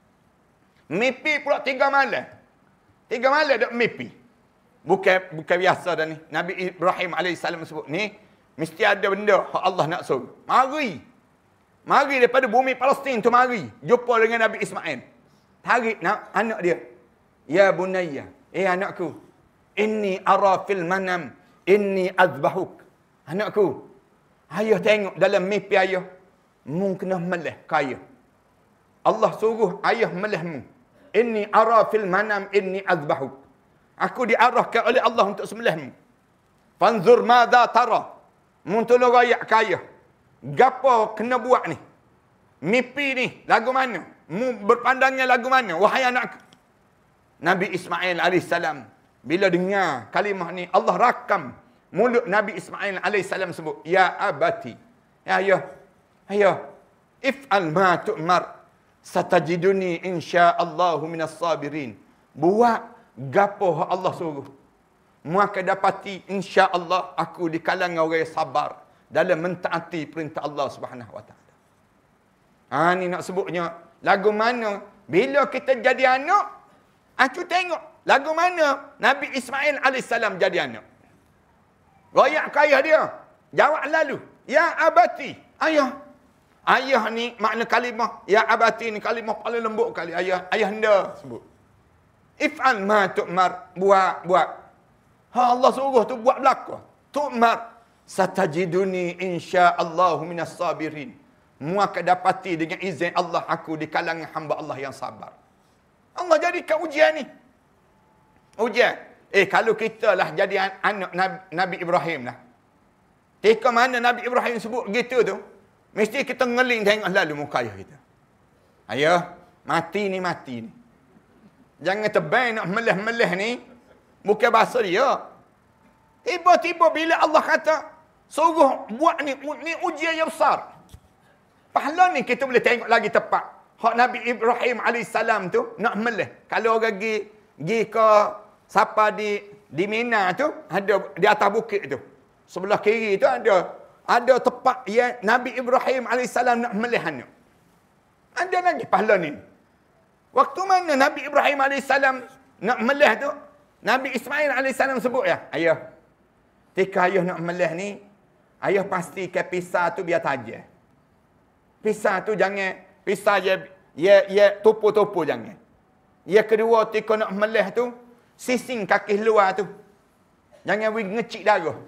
Mimpi pula tiga malam. Tiga malam duduk mimpi. Bukan bukan biasa dah ni. Nabi Ibrahim alaihissalam sebut ni, mesti ada benda yang Allah nak suruh. Mari. Mari daripada bumi Palestin tu mari. Jumpa dengan Nabi Ismail. Tarik nak anak dia. Ya bunayya. Eh anakku. Inni ara fil manam. Inni azbahuk. Anakku. Ayah tengok dalam mimpi ayah. Mu kena melih kaya. Allah suruh ayah melihmu. Inni ara fil manam. Inni azbahuk. Aku diarahkan oleh Allah untuk sembelihmu. Fanzur madza tara. Mu tolong rayak kaya. Gapo kena buat ni? Mimpi ni lagu mana? Mu berpandangnya lagu mana? Wahai anakku. Nabi Ismail alaihissalam bila dengar kalimah ni, Allah rakam mulut Nabi Ismail alaihissalam sebut, ya abati. Ya ayah. Ayah. If'al ma tu'mar. Satajiduni insyaallahu minas sabirin. Buat gapo Allah suruh. Mu akan dapati insya-Allah aku di kalangan orang yang sabar dalam mentaati perintah Allah Subhanahu wa taala. Ha ni nak sebutnya lagu mana bila kita jadi anak, Aku tengok lagu mana Nabi Ismail alaihissalam jadi anak. Royak ke ayah dia. Jawab lalu. Ya abati. Ayah. Ayah ni makna kalimah. Ya abati ni kalimah paling lembut kali. Ayah. Ayah anda sebut. If'al ma tu'mar. Buat. Buat. Ha, Allah suruh tu buat berlaku. Tu'mar. Satajiduni insya'allahu minas sabirin. Mu akan dapati dengan izin Allah aku di kalangan hamba Allah yang sabar. Allah jadikan ujian ni. Ujian. Eh, kalau kita lah jadi anak Nabi, Nabi Ibrahim lah. Ketika mana Nabi Ibrahim sebut gitu tu, mesti kita ngeling tengok lalu muka ayah kita. Ayah, mati ni mati ni. Jangan tebang nak meleh-meleh ni. Bukan bahasa dia. Tiba-tiba bila Allah kata, suruh buat ni, ni ujian yang besar. Pahala ni kita boleh tengok lagi tepat. Hak Nabi Ibrahim alaihissalam tu nak meleh. Kalau orang pergi pergi ke siapa di di Mina tu, ada di atas bukit tu. Sebelah kiri tu ada ada tempat yang Nabi Ibrahim alaihissalam nak meleh anak. Ada lagi pahala ni. Waktu mana Nabi Ibrahim alaihissalam nak meleh tu, Nabi Ismail alaihissalam sebut ya, ayah. Ketika ayah nak meleh ni, ayah pastikan pisah tu biar tajam. Pisah tu jangan, pisah je, ya, ya, topo-topo jangan. Yang kedua, ketika nak meleh tu, sising kaki luar tu. Jangan we ngecik darah.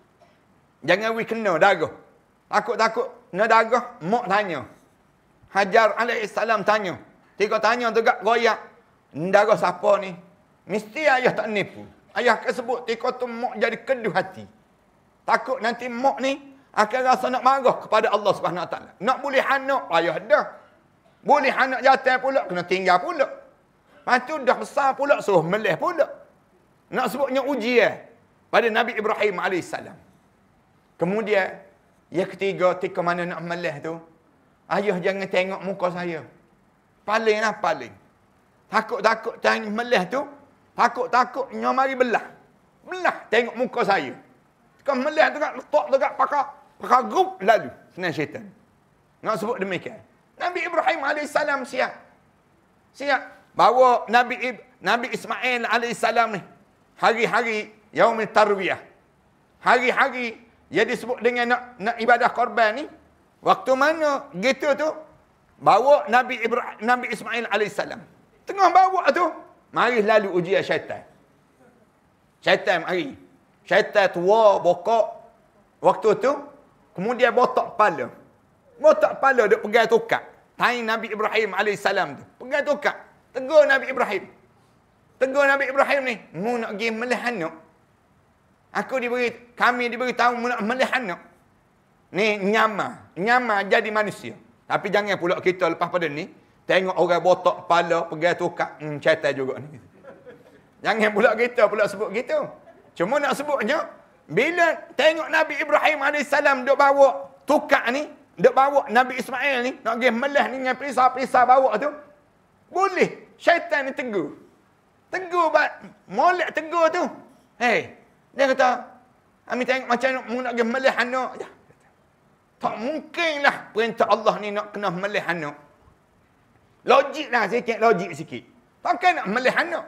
Jangan we kena darah. Takut-takut, nak darah, mak tanya. Hajar alaihissalam tanya. Ketika tanya tu gak goyak, darah siapa ni? Mesti ayah tak nipu. Ayah akan sebut, ketika tu mak jadi keduh hati. Takut nanti mak ni, akan rasa nak marah kepada Allah Subhanahu Wa Taala. Nak boleh anak ayah dah. Boleh anak jatuh pula kena tinggal pula. Lepas tu dah besar pula suruh meleh pula. Nak sebutnya ujian pada Nabi Ibrahim alaihissalam. Kemudian yang ketiga ketika mana nak meleh tu, ayah jangan tengok muka saya. Palinglah paling. Takut-takut tengok meleh tu, takut-takut nyo mari belah. Belah tengok muka saya. Ketika meleh tu kat letak tu kat pakar pakar grup lalu senang syaitan. Nak sebut demikian. Nabi Ibrahim alaihissalam siap. Siap bawa Nabi Ib, Nabi Ismail alaihissalam ni hari-hari yaumul tarwiyah. Hari-hari yang disebut dengan nak, nak ibadah korban ni, waktu mana gitu tu bawa Nabi Ibrahim, Nabi Ismail alaihissalam. Tengah bawa tu, mari lalu ujian syaitan. Syaitan mari. Syaitan tua bokok waktu tu, kemudian botak kepala. Botak kepala dia pegang tukak. Tain Nabi Ibrahim alaihissalam tu. Pegang tukak. Tegur Nabi Ibrahim. Tegur Nabi Ibrahim ni, mu nak pergi melih anak. Aku diberi, kami diberi tahu mu nak melih anak. Ni nyama. Nyama jadi manusia. Tapi jangan pula kita lepas pada ni, tengok orang botak kepala, pegang tukak. Hmm, syaitan juga ni. Jangan pula kita pula sebut gitu. Cuma nak sebutnya, bila tengok Nabi Ibrahim alaihissalam duk bawa tukak ni, duk bawa Nabi Ismail ni, nak pergi melih ni dengan pisah-pisah bawa tu, boleh. Syaitan ni tegur. Tegur, molek tegur tu. Hei, dia kata, kami tengok macam mu nak pergi melih anak. Ya. Tak mungkinlah perintah Allah ni nak kena melih anak. Logik lah sikit, logik sikit. Takkan nak melih anak.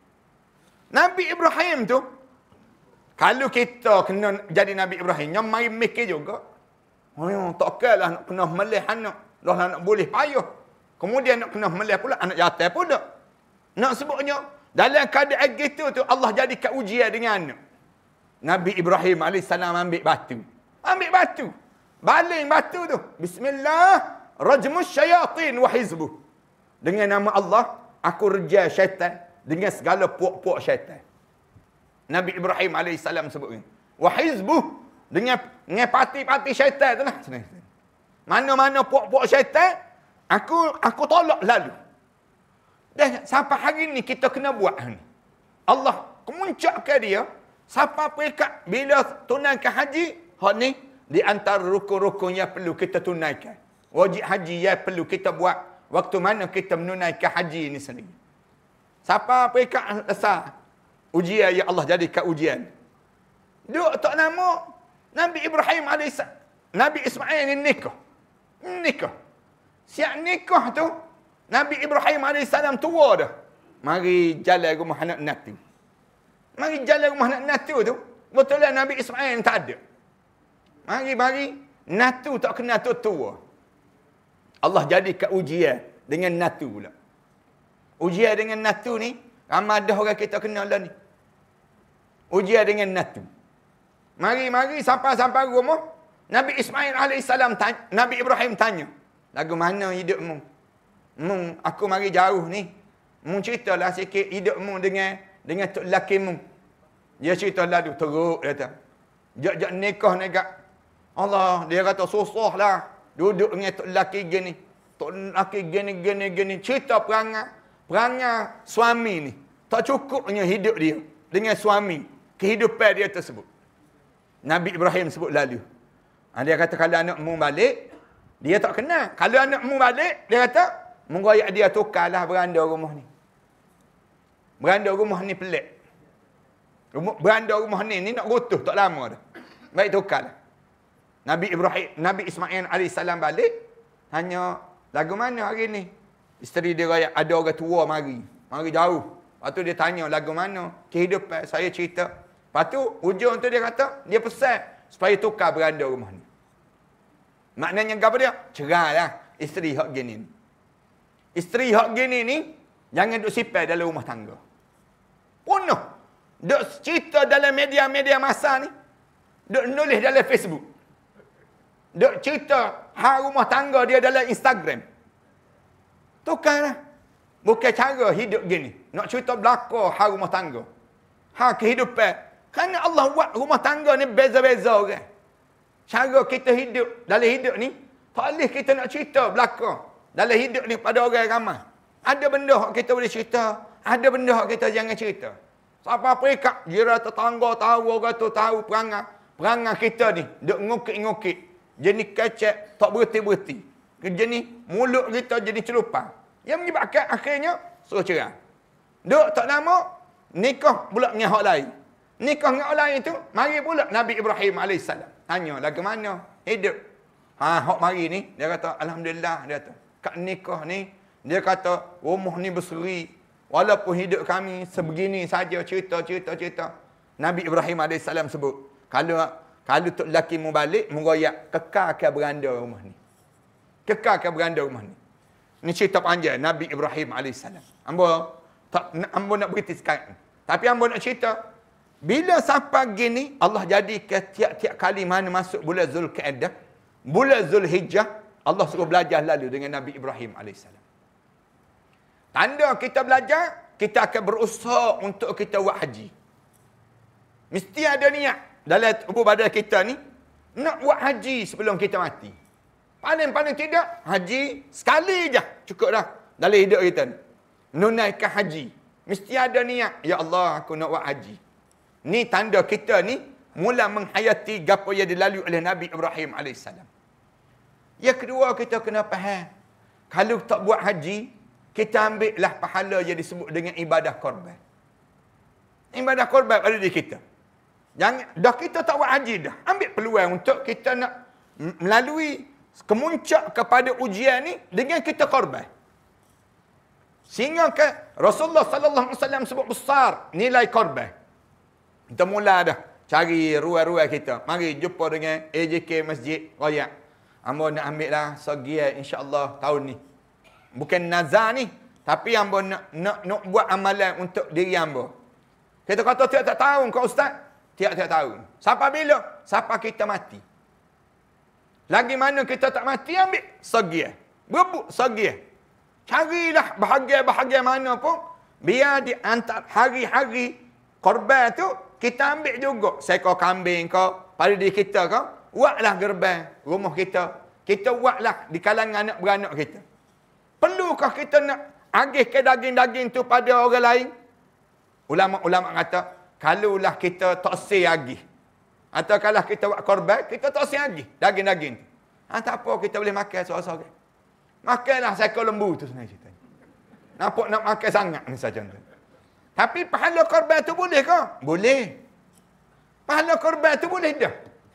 Nabi Ibrahim tu, kalau kita kena jadi Nabi Ibrahim, yang mari mikir juga. Oh, takkanlah nak kena melih anak. Lah nak boleh payah. Kemudian nak kena melih pula, anak jatuh pula. Nak sebutnya, dalam keadaan gitu tu, Allah jadikan ujian dengan anak. Nabi Ibrahim alaihissalam ambil batu. Ambil batu. Baling batu tu. Bismillah. Rajmus syayatin wa hizbuh. Dengan nama Allah, aku rejal syaitan dengan segala puak-puak syaitan. Nabi Ibrahim alaihissalam sebut ni. Wa hizbuh. Dengan, dengan parti-parti syaitan tu lah. Mana-mana puak-puak syaitan, aku aku tolak lalu. Dan sampai hari ni kita kena buat ni. Allah kemuncakkan dia, sampai peringkat bila tunaikan haji, hak ni di antara rukun-rukun yang perlu kita tunaikan. Wajib haji yang perlu kita buat waktu mana kita menunaikan haji ini sendiri. Siapa peringkat besar ujian yang Allah jadikan ujian. Duk tak nama Nabi Ibrahim alaihissalam, Nabi Ismail ni nikah. Nikah. Siap nikah tu, Nabi Ibrahim alaihissalam tua dah. Mari jalan rumah anak natu. Mari jalan rumah anak natu tu. Betul lah Nabi Ismail tak ada. Mari-mari. Natu tak kena tu tua. Allah jadikan ujian dengan natu pula. Ujian dengan natu ni. Ramai ada orang kita kenal lah ni. Ujian dengan natu. Mari-mari sampai-sampai rumah. Nabi Ismail alaihissalam tanya, Nabi Ibrahim tanya. Lagu mana hidupmu? Mu, aku mari jauh ni. Mu ceritalah sikit hidupmu dengan dengan tok lakimu. Dia cerita lalu teruk dia kata. Jak-jak nikah ni kat. Allah, dia kata susah lah. Duduk dengan tok laki gini. Tok laki gini gini gini. Cerita perangai. Perangai suami ni. Tak cukupnya hidup dia dengan suami. Kehidupan dia tersebut. Nabi Ibrahim sebut lalu. Ha, dia kata kalau anakmu balik, dia tak kenal. Kalau anakmu balik, dia kata, menggoyak dia tukarlah beranda rumah ni. Beranda rumah ni pelik. Beranda rumah ni, ni nak rutuh tak lama dah. Baik tukarlah. Nabi Ibrahim, Nabi Ismail alaihissalam balik, hanya lagu mana hari ni? Isteri dia raya, ada orang tua mari. Mari jauh. Lepas tu dia tanya lagu mana? Kehidupan saya cerita. Lepas tu ujung tu dia kata, dia pesan supaya tukar beranda rumah ni. Maknanya apa dia? Cerai lah isteri hak gini ni. Isteri hak gini ni, jangan duk sipai dalam rumah tangga. Punuh. Duk cerita dalam media-media masa ni. Duk nulis dalam Facebook. Duk cerita hak rumah tangga dia dalam Instagram. Tukarlah. Bukan cara hidup gini. Nak cerita belakang hak rumah tangga. Hak kehidupan. Kerana Allah buat rumah tangga ni beza-beza orang. Cara kita hidup, dalam hidup ni, tak boleh kita nak cerita belakang. Dalam hidup ni pada orang ramai. Ada benda yang kita boleh cerita, ada benda yang kita jangan cerita. Siapa perikat, jiran tetangga tahu, orang tu tahu perangai. Perangai kita ni, duk ngukit-ngukit. Jenis kecek, tak berhenti-berhenti. Jenis mulut kita jadi celupang. Yang menyebabkan akhirnya, suruh cerai. Duk tak lama, nikah pula dengan hak lain. Nikah dengan orang lain tu, mari pula Nabi Ibrahim alaihissalam. Tanya, lagu mana? Hidup. Ha, hak mari ni, dia kata, Alhamdulillah, dia kata. Kat nikah ni, dia kata, rumah ni berseri. Walaupun hidup kami sebegini saja, cerita, cerita, cerita. Nabi Ibrahim alaihissalam sebut, kalau kalau tok lelaki mu balik, menggoyak, kekalkan beranda rumah ni. Kekalkan beranda rumah ni. Ni cerita panjang, Nabi Ibrahim alaihissalam. Ambo, tak, ambo nak beritahu sekarang. Tapi ambo nak cerita, bila sampai gini, Allah jadikan tiap-tiap kali mana masuk bulan Zulkaidah, bulan Zulhijjah, Allah suruh belajar lalu dengan Nabi Ibrahim alaihissalam. Tanda kita belajar, kita akan berusaha untuk kita buat haji. Mesti ada niat dalam tubuh badan kita ni, nak buat haji sebelum kita mati. Paling-paling tidak, haji sekali je cukup dah dalam hidup kita ni. Menunaikan haji. Mesti ada niat, ya Allah aku nak buat haji. Ni tanda kita ni mula menghayati gapo yang dilalui oleh Nabi Ibrahim alaihissalam. Yang kedua kita kena faham, kalau tak buat haji, kita ambillah pahala yang disebut dengan ibadah korban. Ibadah korban pada diri kita. Jangan dah kita tak buat haji dah, ambil peluang untuk kita nak melalui kemuncak kepada ujian ni dengan kita korban. Sehingga ke Rasulullah sallallahu alaihi wasallam sebut besar nilai korban. Kita mula dah cari ruang-ruang kita. Mari jumpa dengan A J K Masjid Raya. Ambo nak ambil lah segian insya-Allah tahun ni. Bukan nazar ni, tapi ambo nak, nak nak buat amalan untuk diri ambo. Kita kata tiap-tiap tahun kau ustaz, tiap-tiap tahun. Sampai bila? Sampai kita mati. Lagi mana kita tak mati, ambil segian. Berebut segian. Carilah bahagian-bahagian mana pun, biar di antara hari-hari korban tu kita ambil juga seekor kambing kau, pada diri kita kau, buatlah gerbang rumah kita. Kita buatlah di kalangan anak beranak kita. Perlukah kita nak agihkan daging-daging tu pada orang lain? Ulama-ulama kata, kalaulah kita tak say agih, atau kalau kita buat korban, kita tak say agih daging-daging tu. Ha, tak apa, kita boleh makan seorang-seorang. Makanlah seekor lembu tu sebenarnya ceritanya. Nampak nak makan sangat ni saja. Tapi pahala korban tu boleh ke? Boleh. Pahala korban tu boleh dah.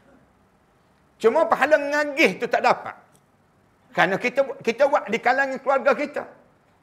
Cuma pahala ngagih tu tak dapat. Kerana kita kita buat di kalangan keluarga kita.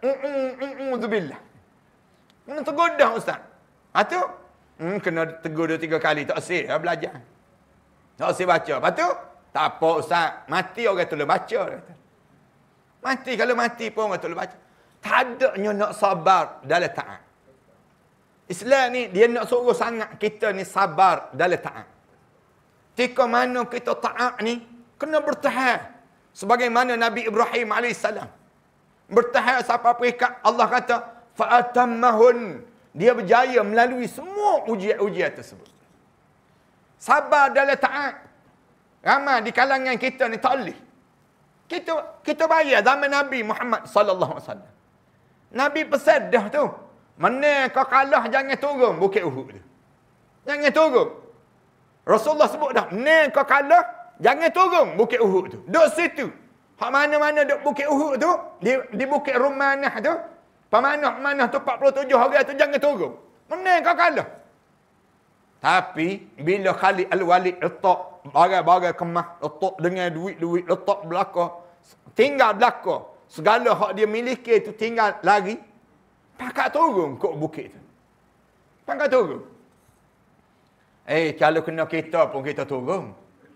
Uzubillah. Kena tegur dah ustaz. Ha tu? Hmm, kena tegur dua tiga kali. Tak asyik lah belajar. Tak asyik baca. Lepas tu? Tak apa ustaz. Mati orang tu baca. Mati. Kalau mati pun orang tu baca. Tak adanya nak sabar dalam taat. Islam ni dia nak suruh sangat kita ni sabar dalam taat. Tika mana kita taat ni kena bertahan. Sebagaimana Nabi Ibrahim alaihissalam bertahan sampai peringkat Allah kata fa'atammahun. Dia berjaya melalui semua ujian-ujian tersebut. Sabar dalam taat. Ramai di kalangan kita ni tak boleh. Kita kita bayar zaman Nabi Muhammad sallallahu alaihi wasallam. Nabi pesan dah tu. Mana kau kalah jangan turun Bukit Uhud tu. Jangan turun. Rasulullah sebut dah, mana kau kalah jangan turun Bukit Uhud tu. Duduk situ. Hak mana-mana duduk Bukit Uhud tu, di, di Bukit Rumanah tu, pemanah-manah tu empat puluh tujuh orang tu jangan turun. Mana kau kalah? Tapi bila Khalid Al-Walid letak barang-barang kemah, letak dengan duit-duit, letak belakang, tinggal belakang, segala hak dia miliki itu tinggal lari, pakat turun kok bukit tu. Pakat turun. Eh, kalau kena kita pun kita turun.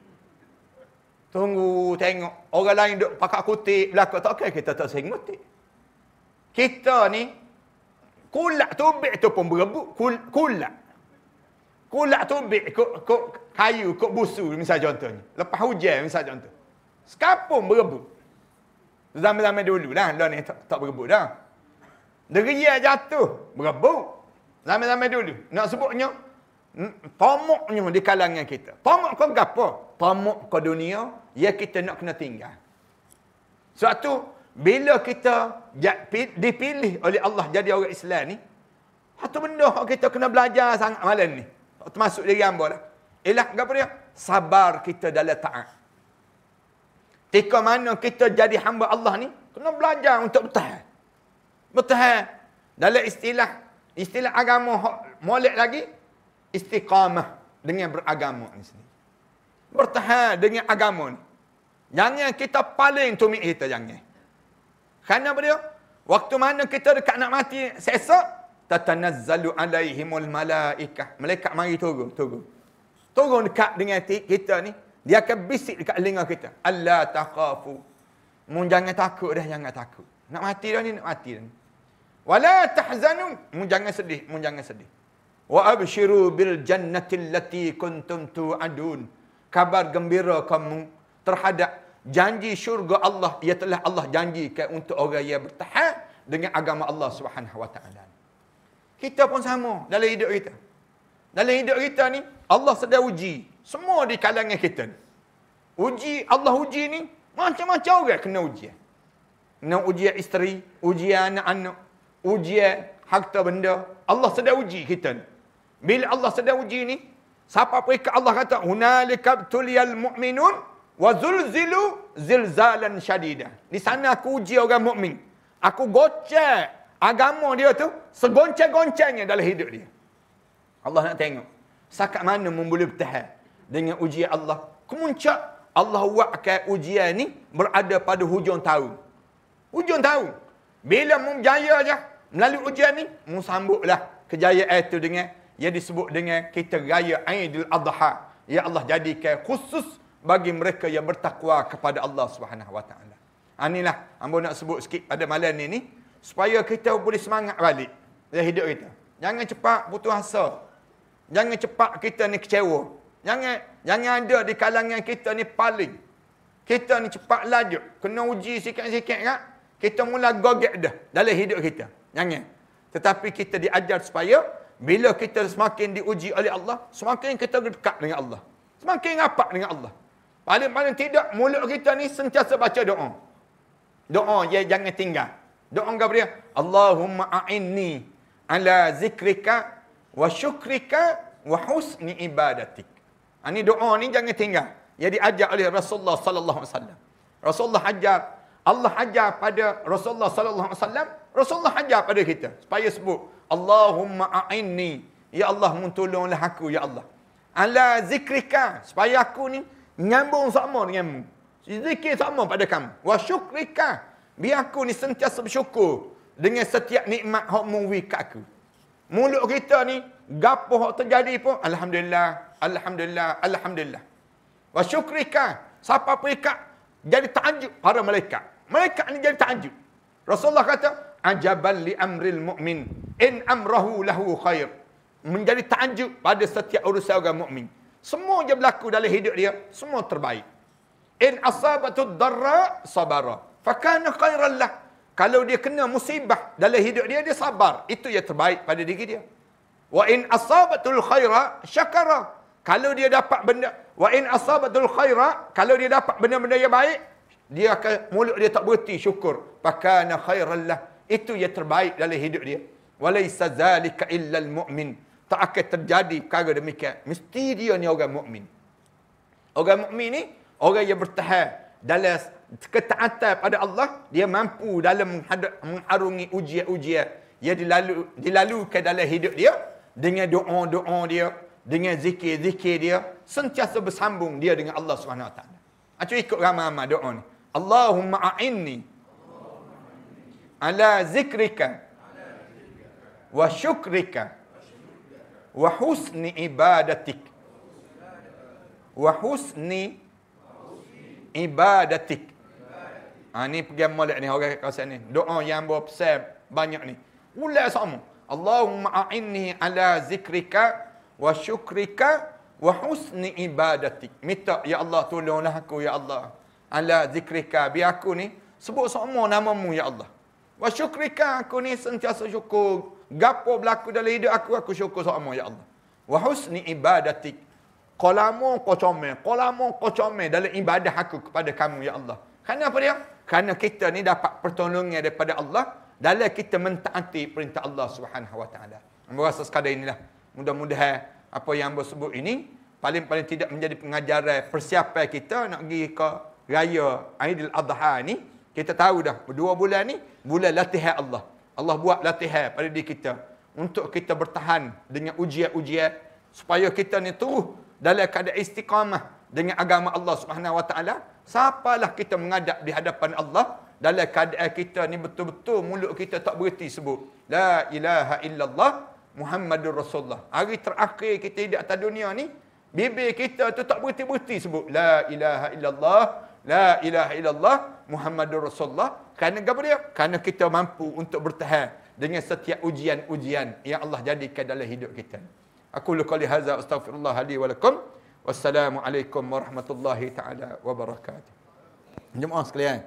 Tunggu, tengok. Orang lain duk pakat kutip belakang, tak kira kita tak sering kutip. Kita ni, kulak tubik tu pun berebut. Kul, kulak. Kulak tubik kok, kok kayu, kok busu, misal contohnya. Lepas hujan, misal contoh. Sekapun berebut. Zaman-zaman dulu lah, dah ni tak, tak berebut dah. Deria jatuh, berebut. Zaman-zaman dulu. Nak sebutnya, tomoknya di kalangan kita. Tomok kau gapo? Tomok ke dunia, ya kita nak kena tinggal. Sebab tu, bila kita dipilih oleh Allah jadi orang Islam ni, satu benda kita kena belajar sangat malam ni. Termasuk dari hamba lah. Ialah, apa dia? Sabar kita dalam taat. Ketika mana kita jadi hamba Allah ni, kena belajar untuk bertahan. Bertahan. Dalam istilah, istilah agama molek lagi, istiqamah dengan beragama ni sendiri. Bertahan dengan agama ni. Jangan kita paling tumit kita, jangan. Kerana apa dia? Waktu mana kita dekat nak mati, sesok, tatanazzalu alaihimul malaikah. Malaikat mari turun, turun. Turun dekat dengan kita ni, dia akan bisik dekat telinga kita. Allah taqafu. Mun jangan takut dah, jangan takut. Nak mati dah ni, nak mati dah ni. Wala tahzanu. Mun jangan sedih, mun jangan sedih. Wa abshiru bil jannati allati kuntum tu'adun. Kabar gembira kamu terhadap janji syurga Allah, ia telah Allah janjikan untuk orang yang bertahan dengan agama Allah Subhanahu wa taala. Kita pun sama dalam hidup kita. Dalam hidup kita ni, Allah sedang uji. Semua di kalangan kita ni. Uji, Allah uji ni, macam-macam orang kena ujian. Kena ujian isteri, ujian anak-anak, ujian harta benda. Allah sedang uji kita ni. Bila Allah sedang uji ni, siapa mereka Allah kata, hunalika tuliyal mu'minun wa zulzilu zilzalan syadidah. Di sana aku uji orang mukmin. Aku gocek agama dia tu segoncang-goncangnya dalam hidup dia. Allah nak tengok sakat mana boleh bertahan dengan ujian Allah. Kemuncak Allah buatkan ujian ni berada pada hujung tahun. Hujung tahun. Bila mu berjaya aja melalui ujian ni, mu sambutlah kejayaan itu dengan yang disebut dengan kita raya Aidil Adha. Ya Allah jadikan khusus bagi mereka yang bertakwa kepada Allah Subhanahu wa taala. Inilah hamba nak sebut sikit pada malam ni ni supaya kita boleh semangat balik dalam hidup kita. Jangan cepat putus asa. Jangan cepat kita ni kecewa. Jangan jangan ada di kalangan kita ni paling. Kita ni cepat laju. Kena uji sikit-sikit kan? Kita mula gogek dah dalam hidup kita. Jangan. Tetapi kita diajar supaya bila kita semakin diuji oleh Allah, semakin kita dekat dengan Allah. Semakin rapat dengan Allah. Paling-paling tidak, mulut kita ni sentiasa baca doa. Doa yang jangan tinggal. Doa apa dia? Allahumma a'inni ala zikrika wa syukrika wa husni ibadatik. Ini doa ni jangan tinggal. Yang diajar oleh Rasulullah sallallahu alaihi wasallam. Rasulullah ajar, Allah ajar pada Rasulullah sallallahu alaihi wasallam, Rasulullah ajar pada kita supaya sebut Allahumma a'inni, ya Allah tolonglah aku ya Allah. Ala zikrika, supaya aku ni nyambung sama denganmu. Zikir sama pada kamu. Wa syukrika, biar aku ni sentiasa bersyukur dengan setiap nikmat hak mu wi kat aku. Mulut kita ni gapo hak terjadi pun alhamdulillah, alhamdulillah, alhamdulillah. Wa syukrika, siapa perikat jadi takjub para malaikat. Malaikat ni jadi takjub. Rasulullah kata, ajaban li amril mu'min in amrahu lahu khair. Menjadi takjub pada setiap urusan orang mukmin. Semua yang berlaku dalam hidup dia, semua terbaik. In asabatud darra sabara, fakana khairan lah. Kalau dia kena musibah dalam hidup dia, dia sabar. Itu yang terbaik pada diri dia. Wa in asabatul khaira syakara. Kalau dia dapat benda, wa in asabatul khaira, kalau dia dapat benda-benda yang baik, dia akan, mulut dia tak berhenti syukur. Fakana khairan lah. Itu yang terbaik dalam hidup dia. Walaysa zalika illa al-mu'min. Tak akan terjadi perkara demikian. Mesti dia ni orang mukmin. Orang mukmin ni orang yang bertahan dalam ketaatan pada Allah, dia mampu dalam mengharungi ujian-ujian yang dilalu dilalukan dalam hidup dia dengan doa-doa dia, dengan zikir-zikir dia, sentiasa bersambung dia dengan Allah Subhanahu Wa Taala. Acu ikut ramai-ramai doa ni. Allahumma a'inni ala zikrika wa syukrika wa husni ibadatik wa husni ibadatik. Ha, ni pergi molek ni orang kawasan ni. Doa yang berpesan banyak ni. Ulang sama. Allahumma a'inni ala zikrika wa syukrika wa husni ibadatik. Minta, ya Allah, tolonglah aku, ya Allah. Ala zikrika, biar aku ni sebut sama namamu, ya Allah. Wa syukrika, aku ni sentiasa syukur. Gapo berlaku dalam hidup aku, aku syukur sama, ya Allah. Wa husni ibadatik. Qalamu qocome, qalamu qocome dalam ibadah aku kepada kamu, ya Allah. Kerana apa dia? Kerana kita ni dapat pertolongan daripada Allah dalam kita mentaati perintah Allah Subhanahu Wa Taala. Hamba rasa sekadar inilah. Mudah-mudahan apa yang hamba sebut ini paling-paling tidak menjadi pengajaran persiapan kita nak pergi ke raya Aidil Adha ni. Kita tahu dah dua bulan ni bulan latihan Allah. Allah buat latihan pada diri kita untuk kita bertahan dengan ujian-ujian supaya kita ni terus dalam keadaan istiqamah dengan agama Allah Subhanahu Wa Taala. Sapalah kita menghadap di hadapan Allah dalam keadaan kita ni betul-betul mulut kita tak berhenti sebut la ilaha illallah Muhammadur Rasulullah. Hari terakhir kita hidup atas dunia ni, bibir kita tu tak berhenti-berhenti sebut la ilaha illallah, la ilaha illallah Muhammadur Rasulullah. Kerana apa dia? Kerana kita mampu untuk bertahan dengan setiap ujian-ujian yang Allah jadikan dalam hidup kita. Aku qali hadza astaghfirullah li wa lakum. Wassalamualaikum warahmatullahi taala wabarakatuh. Jemaah sekalian,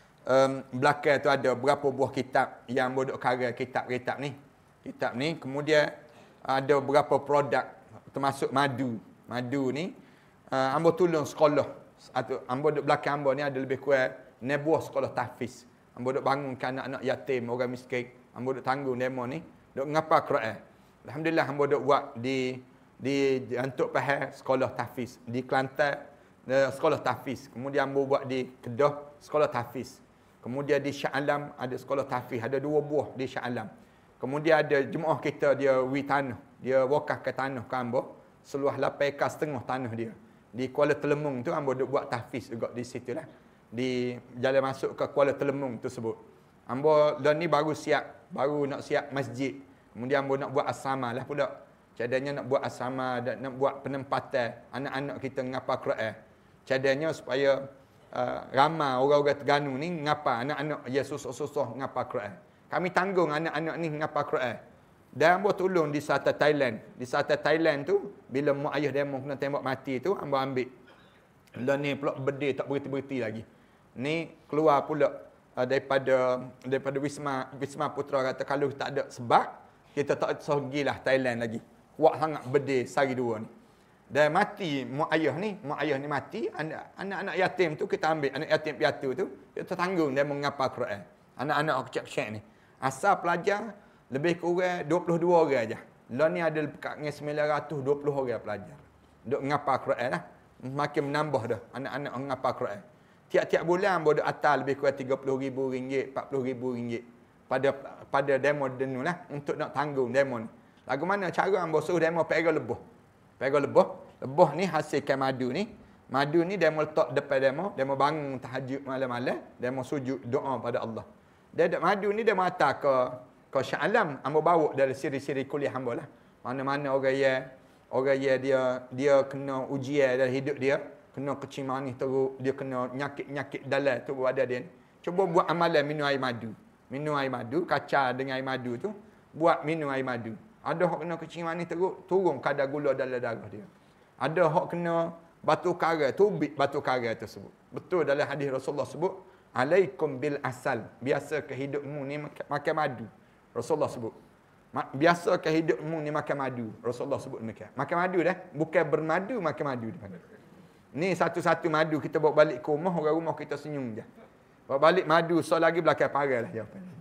um, belakang tu ada berapa buah kitab yang bodok karya kitab-kitab ni. Kitab ni kemudian ada beberapa produk termasuk madu. Madu ni uh, ambo tolong sekolah. Atau ambo duk belakang ambo ni ada lebih kurang enam buah sekolah tahfiz. Ambo duk bangunkan anak-anak yatim, orang miskin. Ambo duk tanggung demo ni, duk ngapa Quran. Alhamdulillah ambo duk buat di di untuk Pahang sekolah tahfiz, di Kelantan sekolah tahfiz, kemudian ambo buat di Kedah sekolah tahfiz, kemudian di Shah Alam ada sekolah tahfiz, ada dua buah di Shah Alam. Kemudian ada jemaah kita dia wi tanah, dia wakaf ke tanah ke ambo seluas lapan ekar setengah tanah dia di Kuala Telemung tu. Ambo duk buat tahfiz juga di situ lah, di jalan masuk ke Kuala Telemung tersebut. Ambo dan ni baru siap, baru nak siap masjid, kemudian ambo nak buat asrama lah pula. Cadangnya nak buat asrama dan nak buat penempatan anak-anak kita ngapa Quran. Cadangnya supaya uh, ramai orang-orang Terengganu ni ngapa anak-anak ya susah-susah ngapa Quran. Kami tanggung anak-anak ni ngapa Quran. Dan ambo tolong di Selatan Thailand. Di Selatan Thailand tu bila mak ayah demo kena tembak mati tu ambo ambil. Dan ni pula berdeh tak berhenti-berhenti lagi. Ni keluar pula uh, daripada daripada Wisma Wisma Putra kata kalau tak ada sebab kita tak pergilah Thailand lagi. Kuat sangat berdeh sehari dua ni. Dan mati mak ayah ni, mak ayah ni mati, anak-anak yatim tu kita ambil, anak yatim piatu tu, kita tanggung dia mengapa Quran. Anak-anak kecil-kecil ni. Asal pelajar lebih kurang dua puluh dua orang aja. Lah ni ada dekat dengan sembilan ratus dua puluh orang pelajar. Duk ngapa Quran lah. Makin menambah dah anak-anak ngapa Quran. Tiap-tiap bulan boleh atal lebih kurang tiga puluh ribu ringgit, empat puluh ribu ringgit pada pada demo denu lah untuk nak tanggung demo ni. Lagu mana cara ambo suruh demo pega lebah. Pega lebah. Lebah ni hasilkan madu ni. Madu ni demo letak depan demo, demo bangun tahajud malam-malam, demo sujud doa pada Allah. Dia ada madu ni dia mata ke ke Shah Alam, ambo bawa dari siri-siri kuliah ambo lah. Mana-mana orang ya orang ya dia dia kena ujian dalam hidup dia, kena kecil manis teruk, dia kena nyakit-nyakit dalam tubuh badan dia. Cuba buat amalan minum air madu. Minum air madu, kaca dengan air madu tu, buat minum air madu. Ada hak kena kecil manis teruk, turun kadar gula dalam darah dia. Ada hak kena batu kara, tubik batu kara tersebut. Betul dalam hadis Rasulullah sebut, alaikum bil asal. Biasa ke hidupmu ni makan madu. Rasulullah sebut. Biasa ke hidupmu ni makan madu. Rasulullah sebut demikian. Makan madu dah, bukan bermadu, makan madu dipanggil. Ni satu-satu madu kita bawa balik ke rumah, orang rumah kita senyum je. Bawa balik madu, so lagi belakang parah lah jawapan.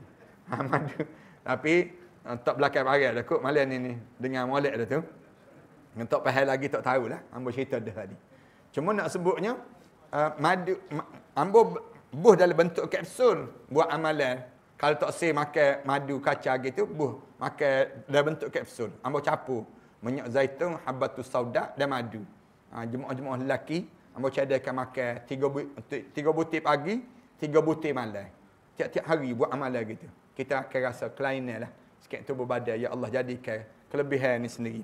Ha, madu. Tapi tak belakang barang dah kot malam ni ni dengan molek dah tu. Tak faham lagi tak tahulah. Ambo cerita dah tadi. Cuma nak sebutnya uh, madu ma, ambo buh dalam bentuk kapsul buat amalan. Kalau tak say makan madu kacang gitu, buh makan dalam bentuk kapsul. Ambo campur minyak zaitun, habatus sauda dan madu. Ha, jemaah-jemaah lelaki, ambo cadangkan makan tiga tiga butir pagi, tiga butir malam. Tiap-tiap hari buat amalan gitu. Kita akan rasa kelainan lah sikit tubuh badan. Ya Allah jadikan kelebihan ni sendiri.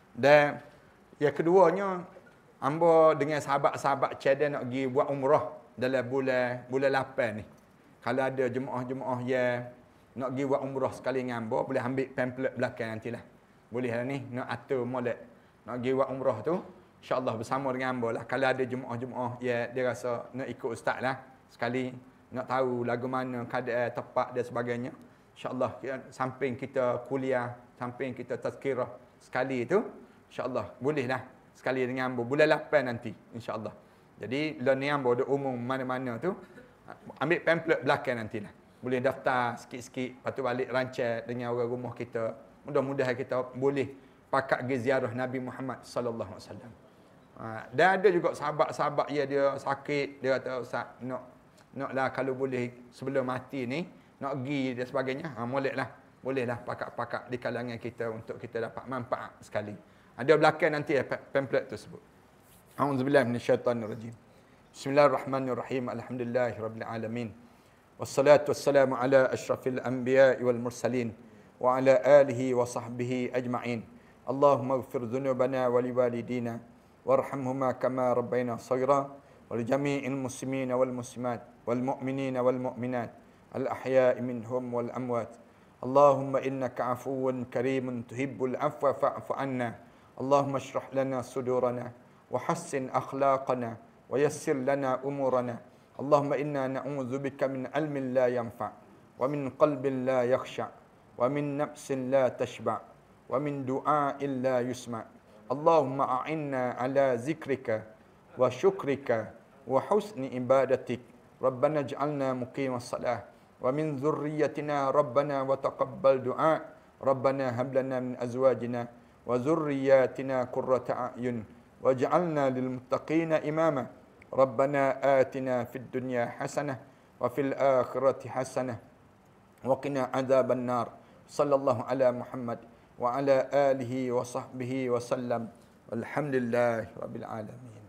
Dan yang keduanya, ambo dengan sahabat-sahabat cadang nak pergi buat umrah dalam bulan bulan lapan ni. Kalau ada jemaah-jemaah yang nak pergi buat umrah sekali dengan ambo, boleh ambil pamphlet belakang nantilah. Boleh lah ni, nak atur molek. Nak pergi buat umrah tu, insya-Allah bersama dengan ambo lah. Kalau ada jemaah-jemaah yang dia rasa nak ikut ustaz lah, sekali nak tahu lagu mana, keadaan tepat dan sebagainya. InsyaAllah samping kita kuliah, samping kita tazkirah sekali tu, insyaAllah bolehlah sekali dengan ambo. Bulan lapan nanti, insyaAllah. Jadi, lah ni ambo ada umum mana-mana tu, ambil pamphlet belakang nantilah. Boleh daftar sikit-sikit, lepas tu balik rancang dengan orang rumah kita. Mudah-mudahan kita boleh pakat pergi ziarah Nabi Muhammad sallallahu alaihi wasallam. Ha, dan ada juga sahabat-sahabat ya dia sakit, dia kata Ustaz nak naklah kalau boleh sebelum mati ni nak pergi dan sebagainya. Ha, moleklah. Bolehlah pakat-pakat di kalangan kita untuk kita dapat manfaat sekali. Ada belakang nanti ya, pamphlet tersebut. A'udzubillahi minasyaitonirrajim. Bismillahirrahmanirrahim. Alhamdulillahirabbil alamin. Wassalatu wassalamu ala asyrafil anbiya'i wal mursalin wa ala alihi wa sahbihi ajma'in. Allahumma ighfir dhunubana wa liwalidina warhamhuma kama rabbayna shaghira wa li jami'il muslimina wal muslimat wal mu'minina wal mu'minat al ahya'i minhum wal amwat. Allahumma innaka 'afuwun karimun tuhibbul 'afwa fa'fu 'anna. Allahumma shrah lana sudurana wa hassin akhlaqana wa yassir lana umurana. Allahumma inna na'udzubika min ilmin la yanfa' wa min qalbin la yakhsha' wa min nafsin la tashba' wa min du'a'in la yusma'. Allahumma a'inna ala zikrika wa syukrika wa husni ibadatik. Rabbana ij'alna muqimas salah wa min dhurriyyatina rabbana wa taqabbal du'a. Rabbana hab lana min azwajina wa dhurriyyatina qurrata a'yun waj'alna lil muttaqina imama. Rabbana atina fid dunya hasanah wa fil akhirati hasanah wa qina adzaban nar. Sallallahu ala Muhammad wa ala alihi wa sahbihi wa sallam. Walhamdulillahi rabbil alamin.